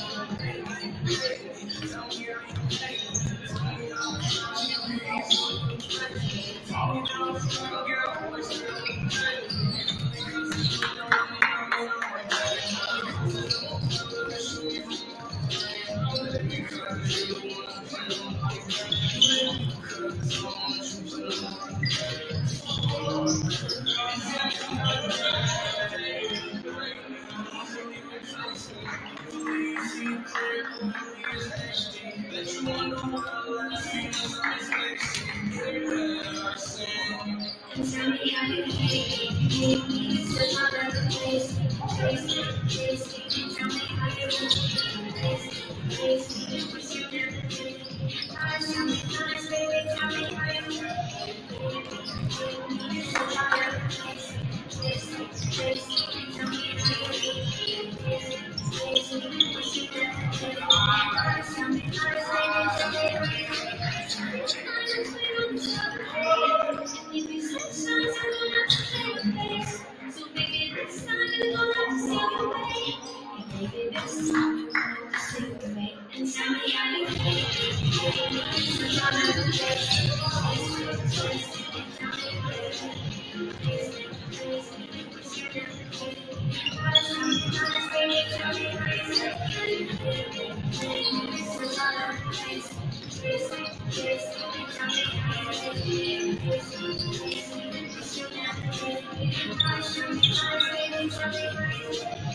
And tell me how you hate me, hate me, still not ever chase me, chase me, chase me. Tell me how you hate me, chase me, chase me. Wish you never did me. Lies, tell me lies, baby, tell me how you hate me, hate me, still not ever chase me, chase me, chase me. Tell me how you hate me, chase me, chase me. Wish you never did me. Lies, tell me lies, baby, tell me how you hate me. I just wait on the summer day. And you be so shine, I don't have to play your face. So baby, this time you don't have to steal your way. And baby, this time you don't have to steal your way. And tell me how you hate me, hate me, so don't have to chase me, chase me, chase me. Tell me how you hate me, chase me, chase me. Wish you never did me. Lies, tell me lies, baby, tell me how you hate me, hate me, so don't have to chase me, chase me, chase me. Tell me how you hate me, chase me, chase me. Wish you never did me. Lies, tell me lies, baby, tell me how you hate me.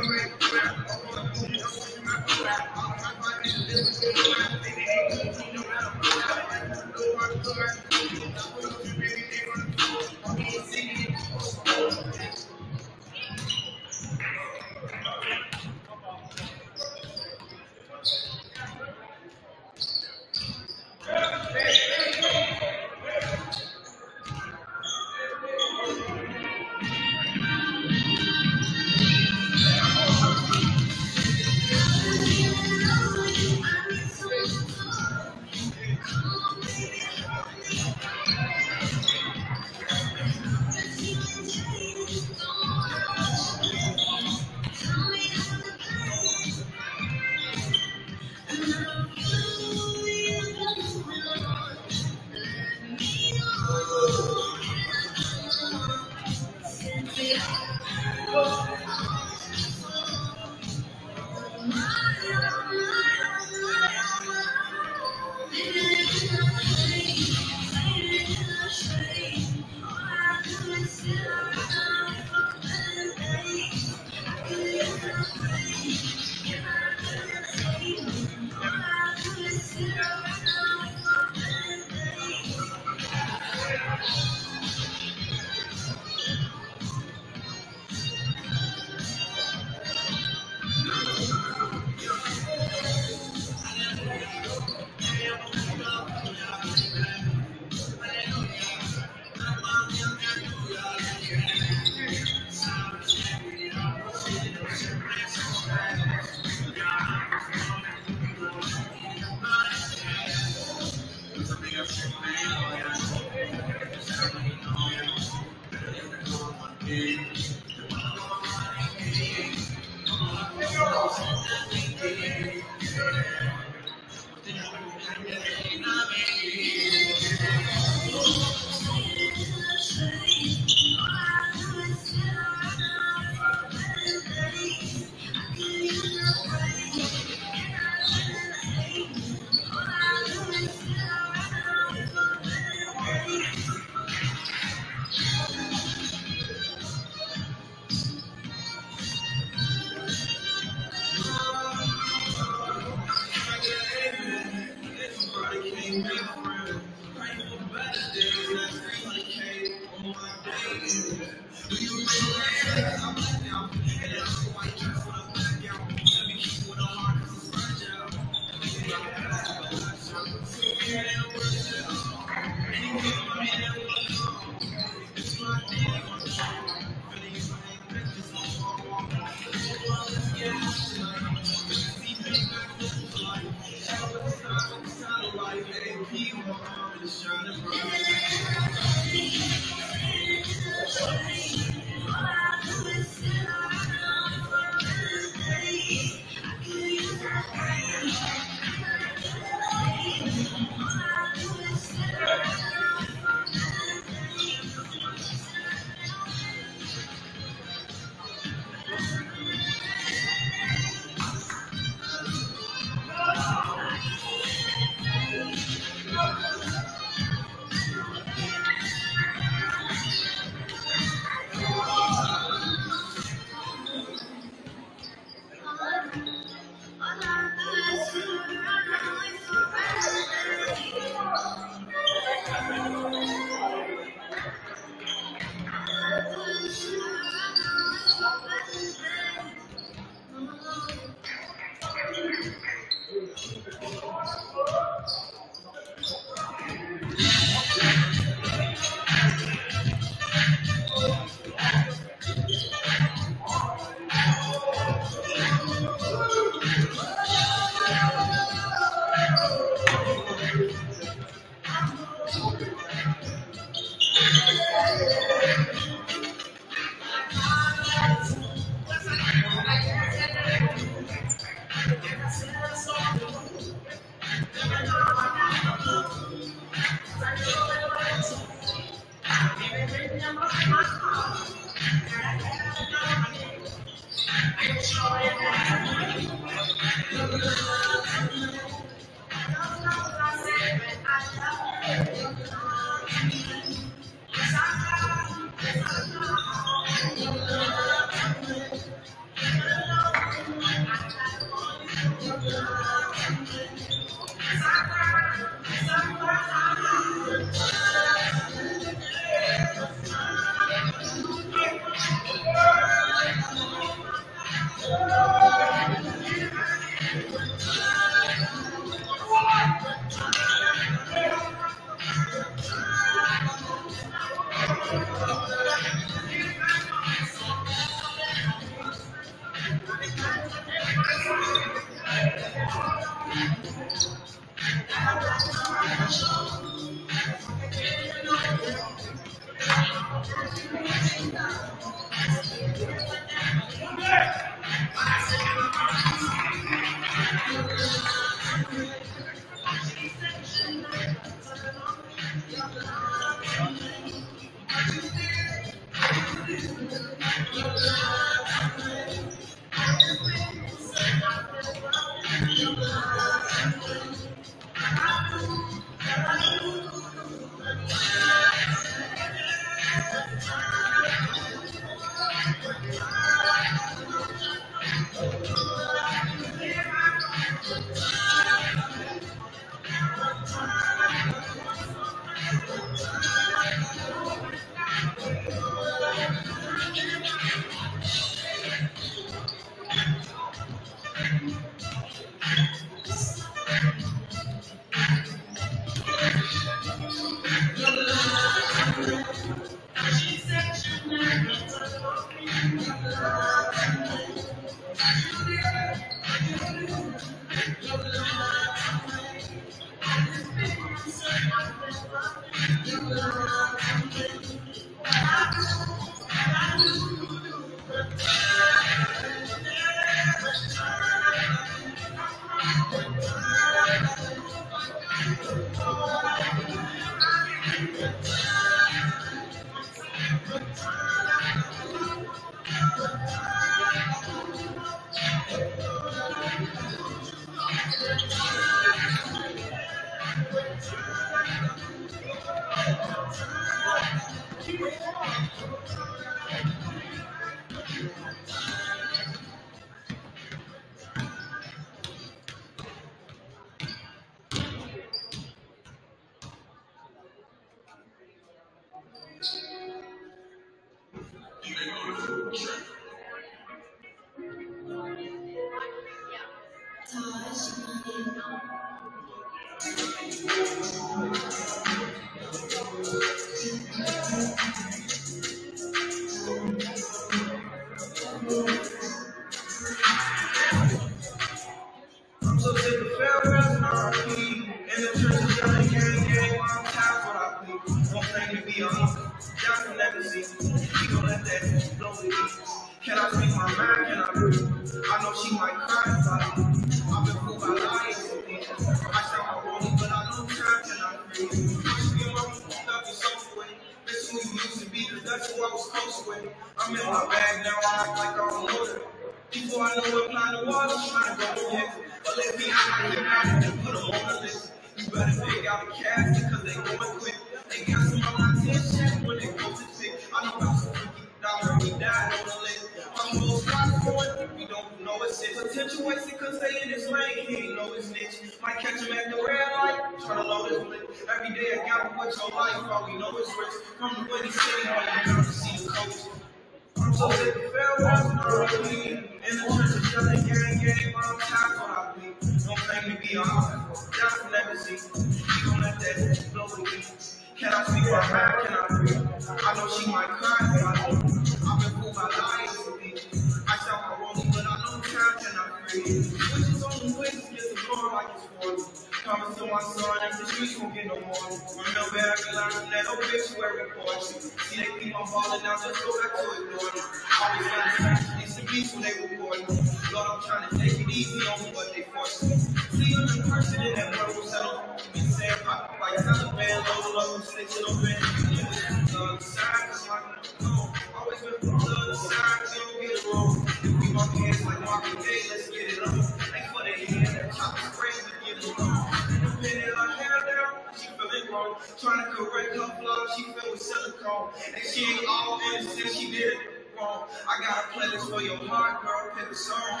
I'm so sick of farewells and R I P. In the churches, yelling, gang, gang, mom, times what I plead. Don't claim to be a uncle, y'all can never see. We gon' let that blow the heat. Can I speak my mind? Can I breathe? I know she might cry if I leave. I've been fooled by lying so deep. I sound my rolling, but I know time cannot breathe. Used to be my stuff is so way. This who you used to be, cause that's who I was close with. I'm in my bag now, I act like I'm loaded. Before I know what kind of water, trying to go to heaven. But let me out here now and put them on the list. You better pick out a cast because they going quick. They got some on our ten when they go to sick. I know about some freaky dollar, we died on the list. My whole squad's going, we don't know it's it. Potential wasted cause they in his lane, he ain't know his niche. Might catch him at the red light, try to load his blitz. Every day I got with your life, all we know is risk. From the winning city, all you got to see the coach. I'm so sick of farewells and R I P. In the churches, yelling, gang, gang, mom, times what I bleed. Don't claim to be a uncle, y'all can never see. We gon' let that blow the heat. Can I speak my mind? Can I breathe? I know she might cry if I leave. I've been fooled by lying so deep. I sound my rolling, but I know time cannot breathe. Switches on the wings, get the floor like it's for me. Coming to my son, and the streets won't get no more. Remember every line from that obituary poetry. See, they keep on falling down, just go back to ignore them. Always got to smash these beats when they record me. Lord, I'm trying to take it easy on me, but they force me. See, I'm in person in that world will settle. Be saying pop like Taliban, low, low, six in a band. You know, the other side, just like no. Always been from the other side, you don't get it wrong. If we bump hands like Marvin Gaye, let's get it up. Thanks for the hand, that chop is crazy, get it on. Pinning her hair down, she feeling wrong. Trying to correct her flaws, she filled with silicone. And she ain't all innocent, she did it wrong. I got a playlist for your heart, girl, pick a song.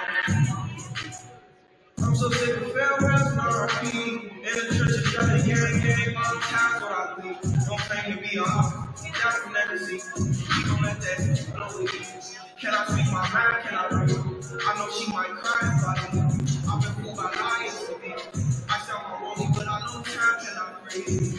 I'm so sick of farewells and R I P. In the churches, yelling, gang, gang, mom, times what I bleed. Don't claim to be a uncle, y'all can never see. We gon' let that blow the heat. Can I speak my mind? Can I breathe? I know she might cry if I leave. I've been fooled by lying so deep. I sound my rolling, but I know time cannot breathe.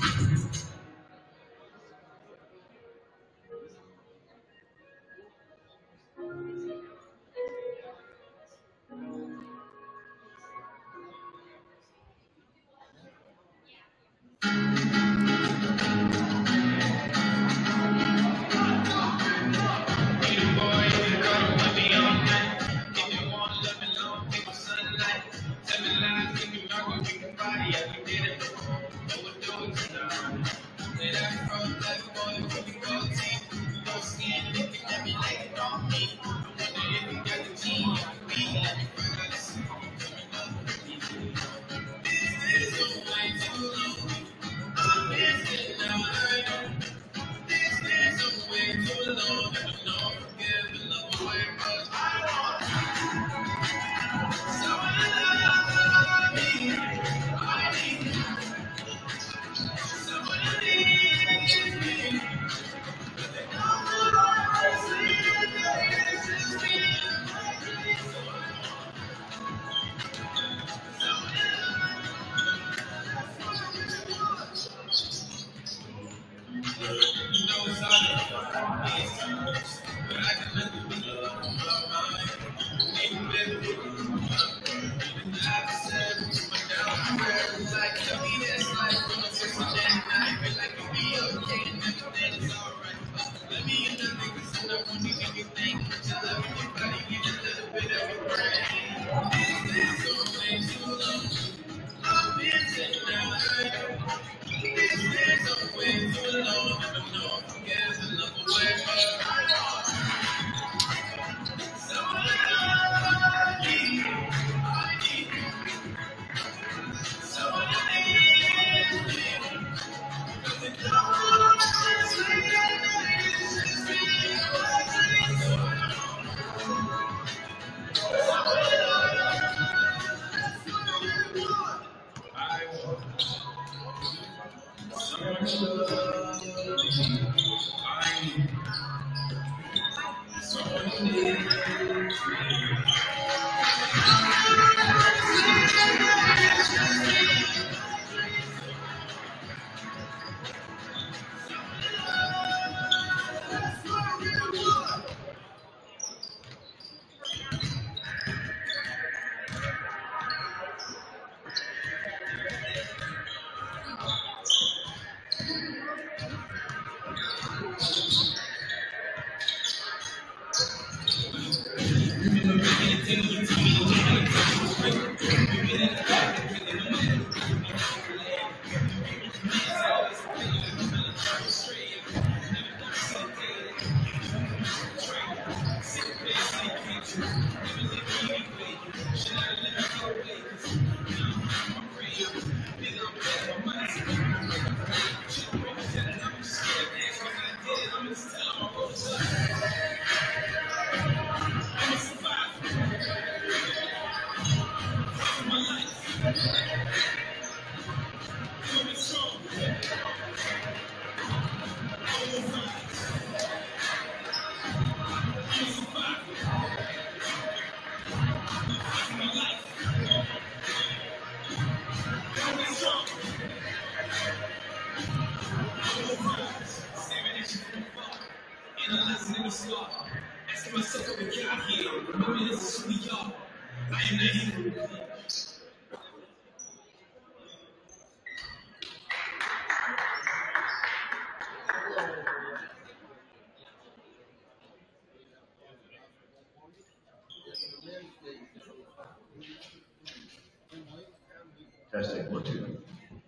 Testing, one, two.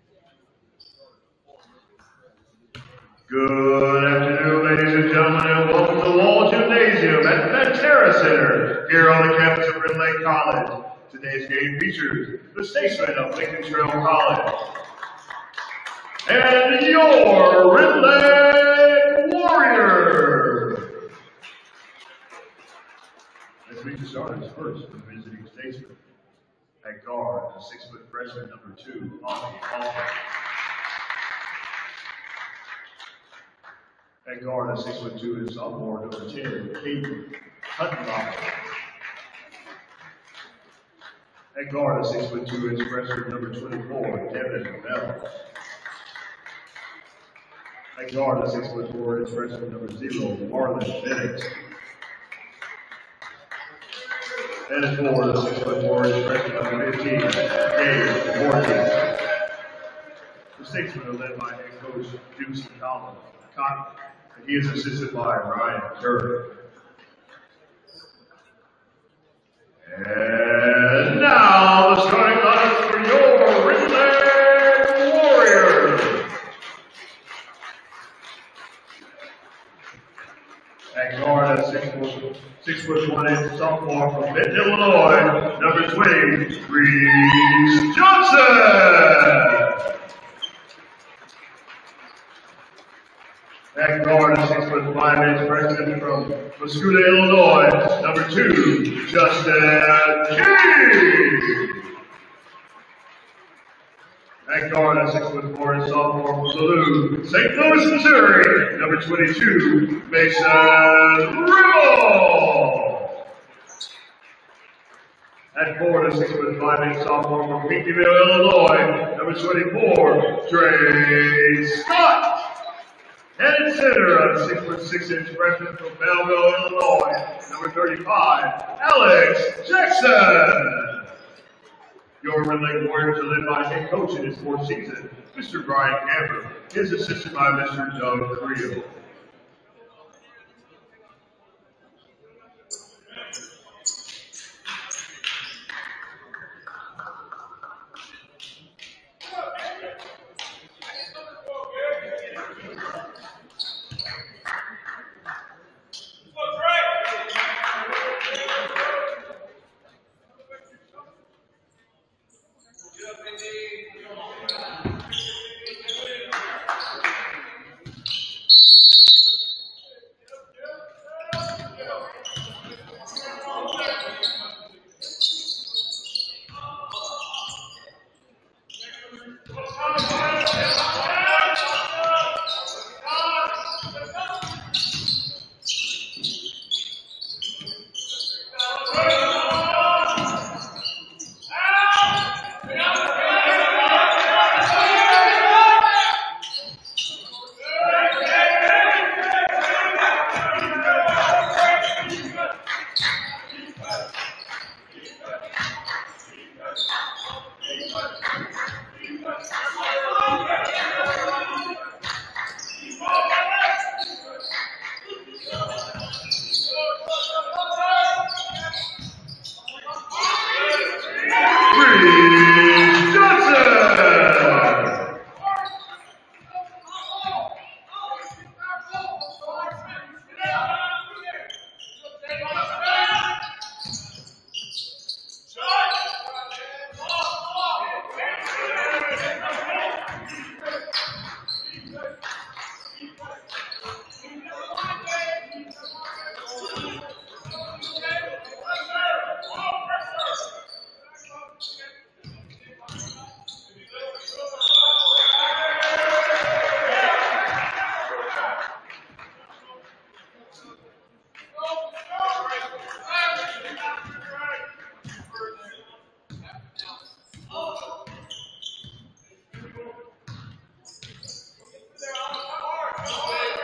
Good afternoon, ladies and gentlemen, and welcome to Wall Gymnasium at the Terra Center here on the campus of Rend Lake College. Today's game features the Statesmen of Lincoln Trail College and your Rend Lake Warriors. Let's meet the starters first for the visiting Statesmen. At guard, a six-foot freshman, number two, Ollie Alton. At guard, a six-foot two is sophomore, number ten, Caden Huttenlocker. At guard, a six-foot two is freshman, number twenty-four, Devin Bell. At guard, a six-foot four is freshman, number zero, Marlon Bennett. And at four, the six foot four is freshman number fifteen, Dave Morgan. The Statesmen are led by head coach Juicy Collins, and he is assisted by Ryan Turner. And now the starting lineup for your Rend Lake Warriors. At guard, at six foot. Six foot one inch sophomore from Benton, Illinois, number twenty, Reese Johnson. At guard, a six foot five inch freshman from Muscula, Illinois, number two, Justin Key. At guard, a six foot four inch sophomore from Duluth, Saint Louis, Missouri, number twenty-two, Mason Ribble. At forward, a six foot five inch sophomore from Pinckneyville, Illinois, number twenty-four, Trey Scott. And at center, a six foot six inch freshman from Belleville, Illinois, number thirty-five, Alex Jackson. Your Rend Lake Warriors are led by head coach in his fourth season, Mister Brian Camper. He is assisted by Mister Doug Creel.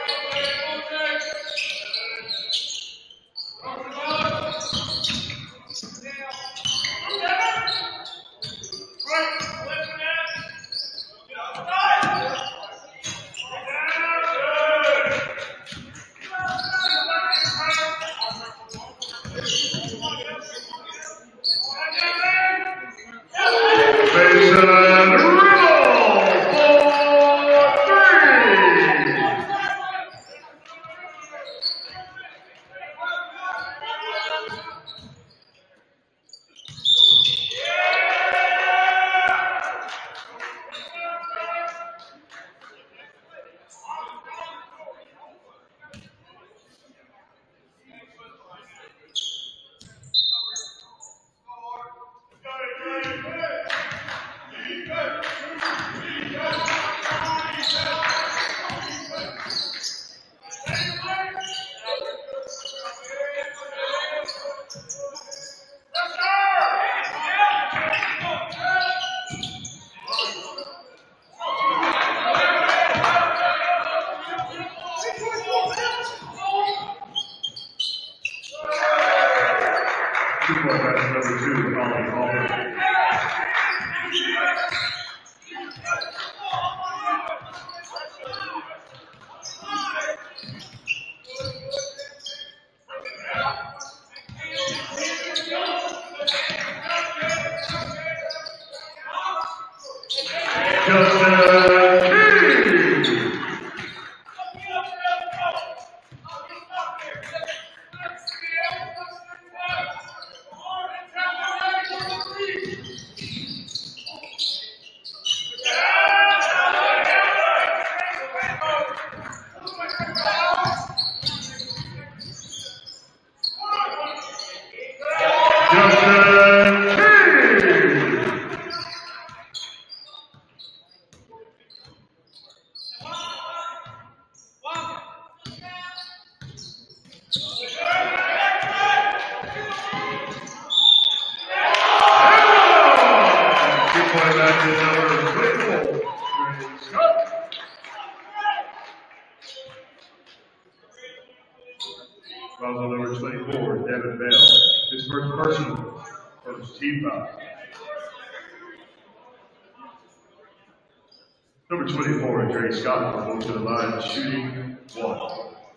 Number twenty-four, Jerry Scott will go to the line, shooting one.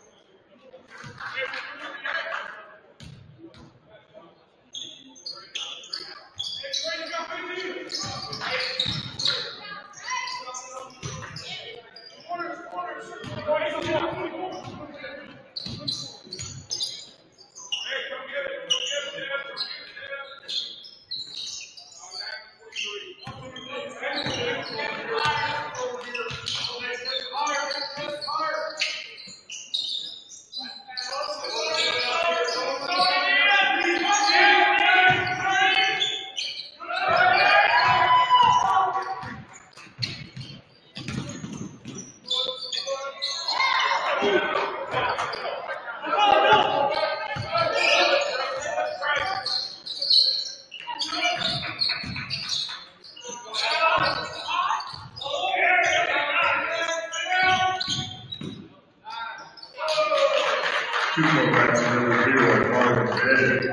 Two more backs to number zero, Marvin Rend.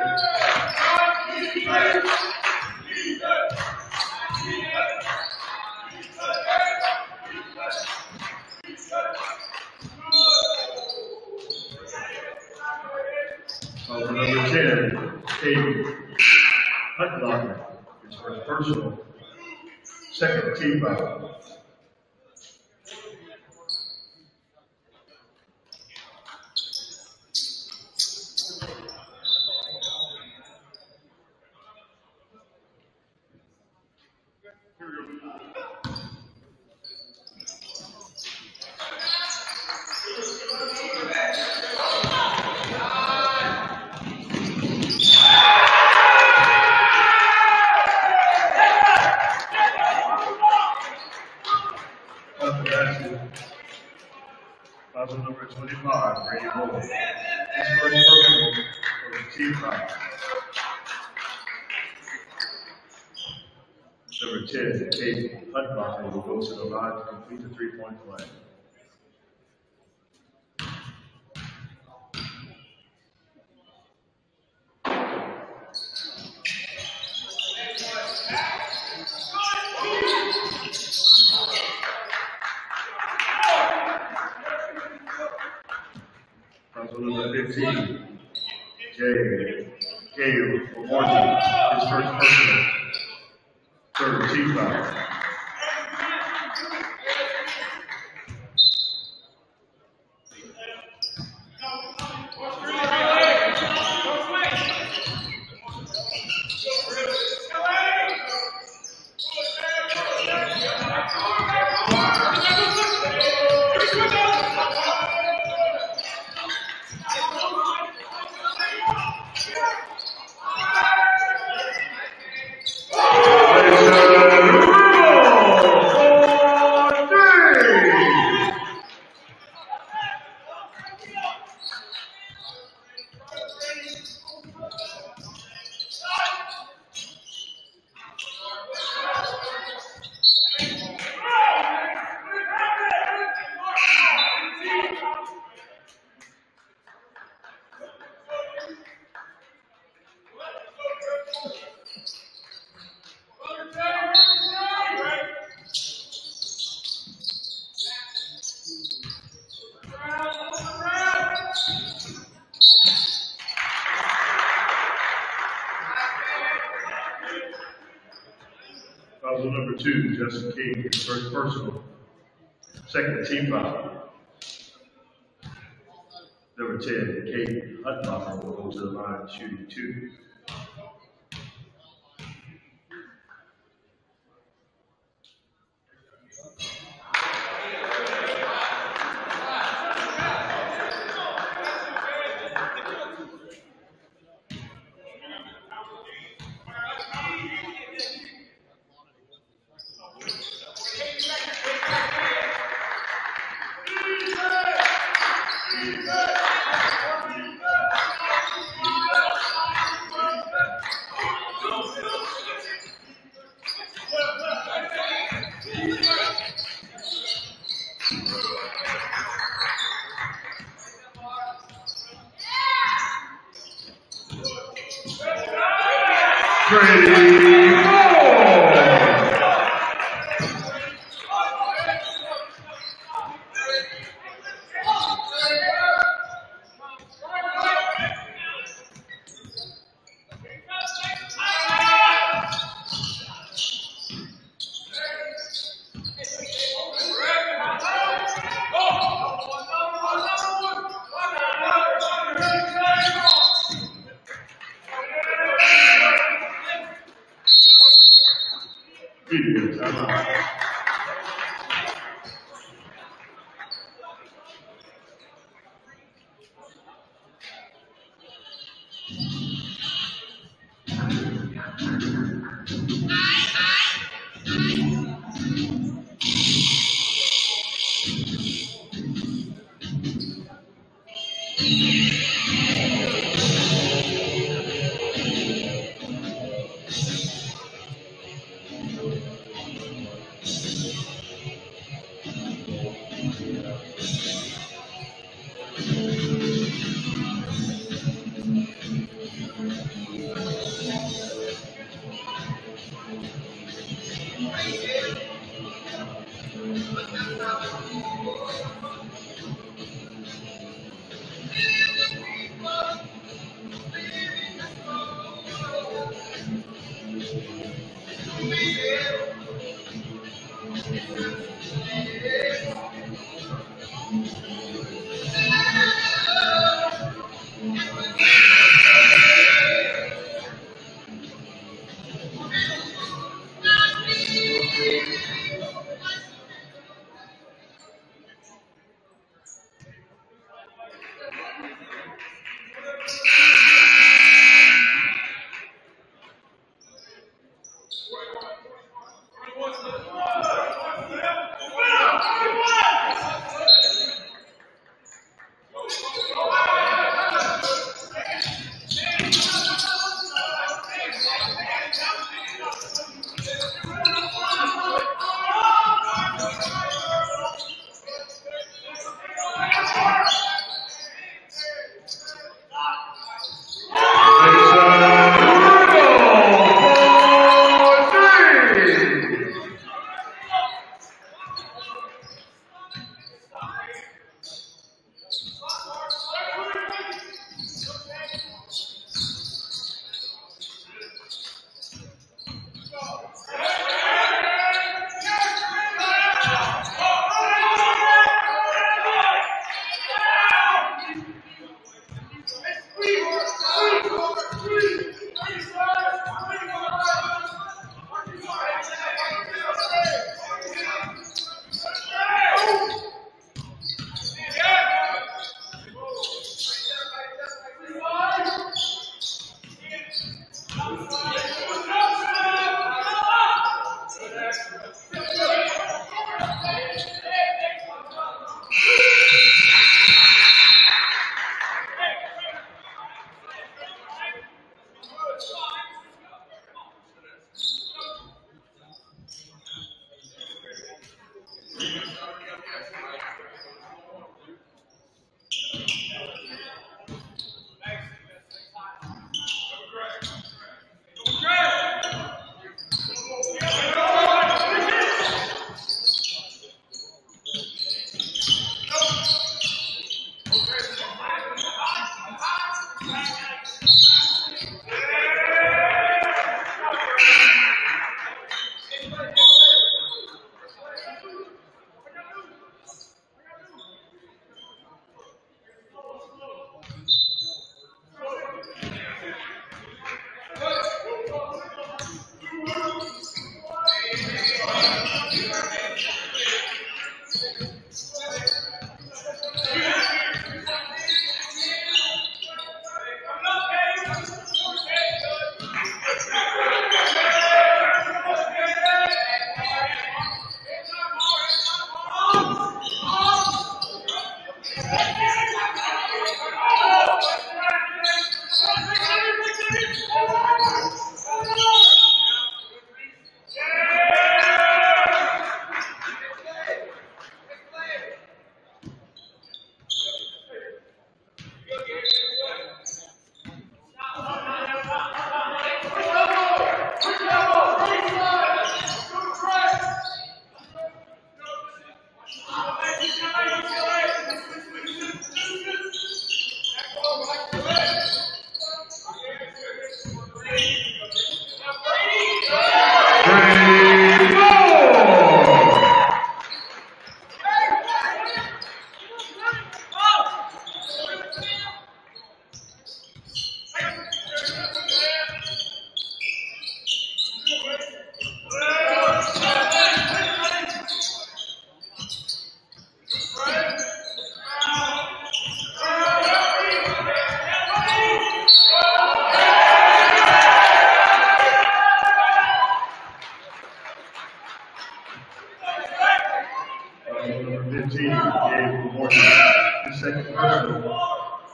Over number ten, Aiden Hutlocker. It's for his personal second team foul. Foul number twenty-five, Brady Moore. His first personal for the team foul. Number ten, Kate Hutlocker will go to the line to complete the three-point play. Council number fifteen, Jay Gale Morton, his first personal. Third team foul. Foul number two, Justin King, his first personal. Second team foul. Number ten, Kate Hutmacher will go to the line shooting two.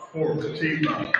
for team up.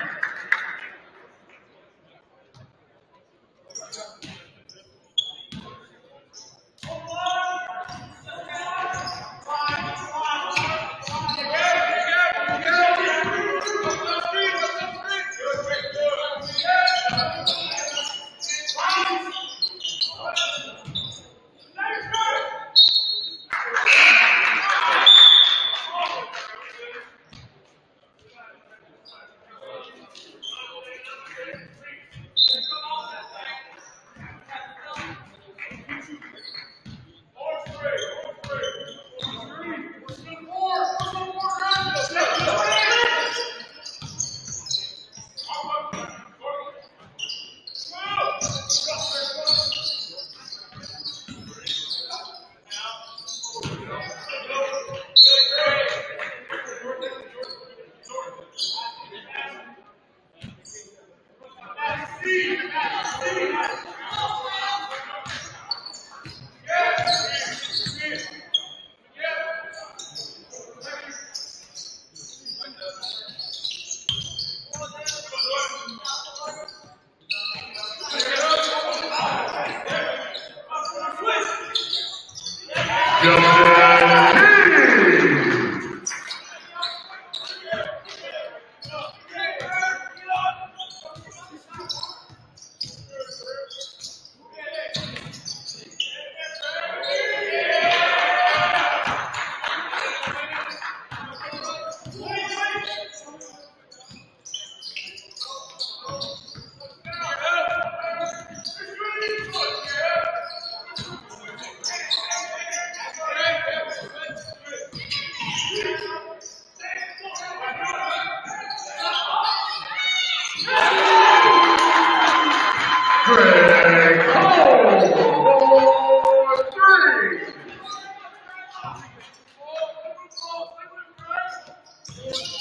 Three.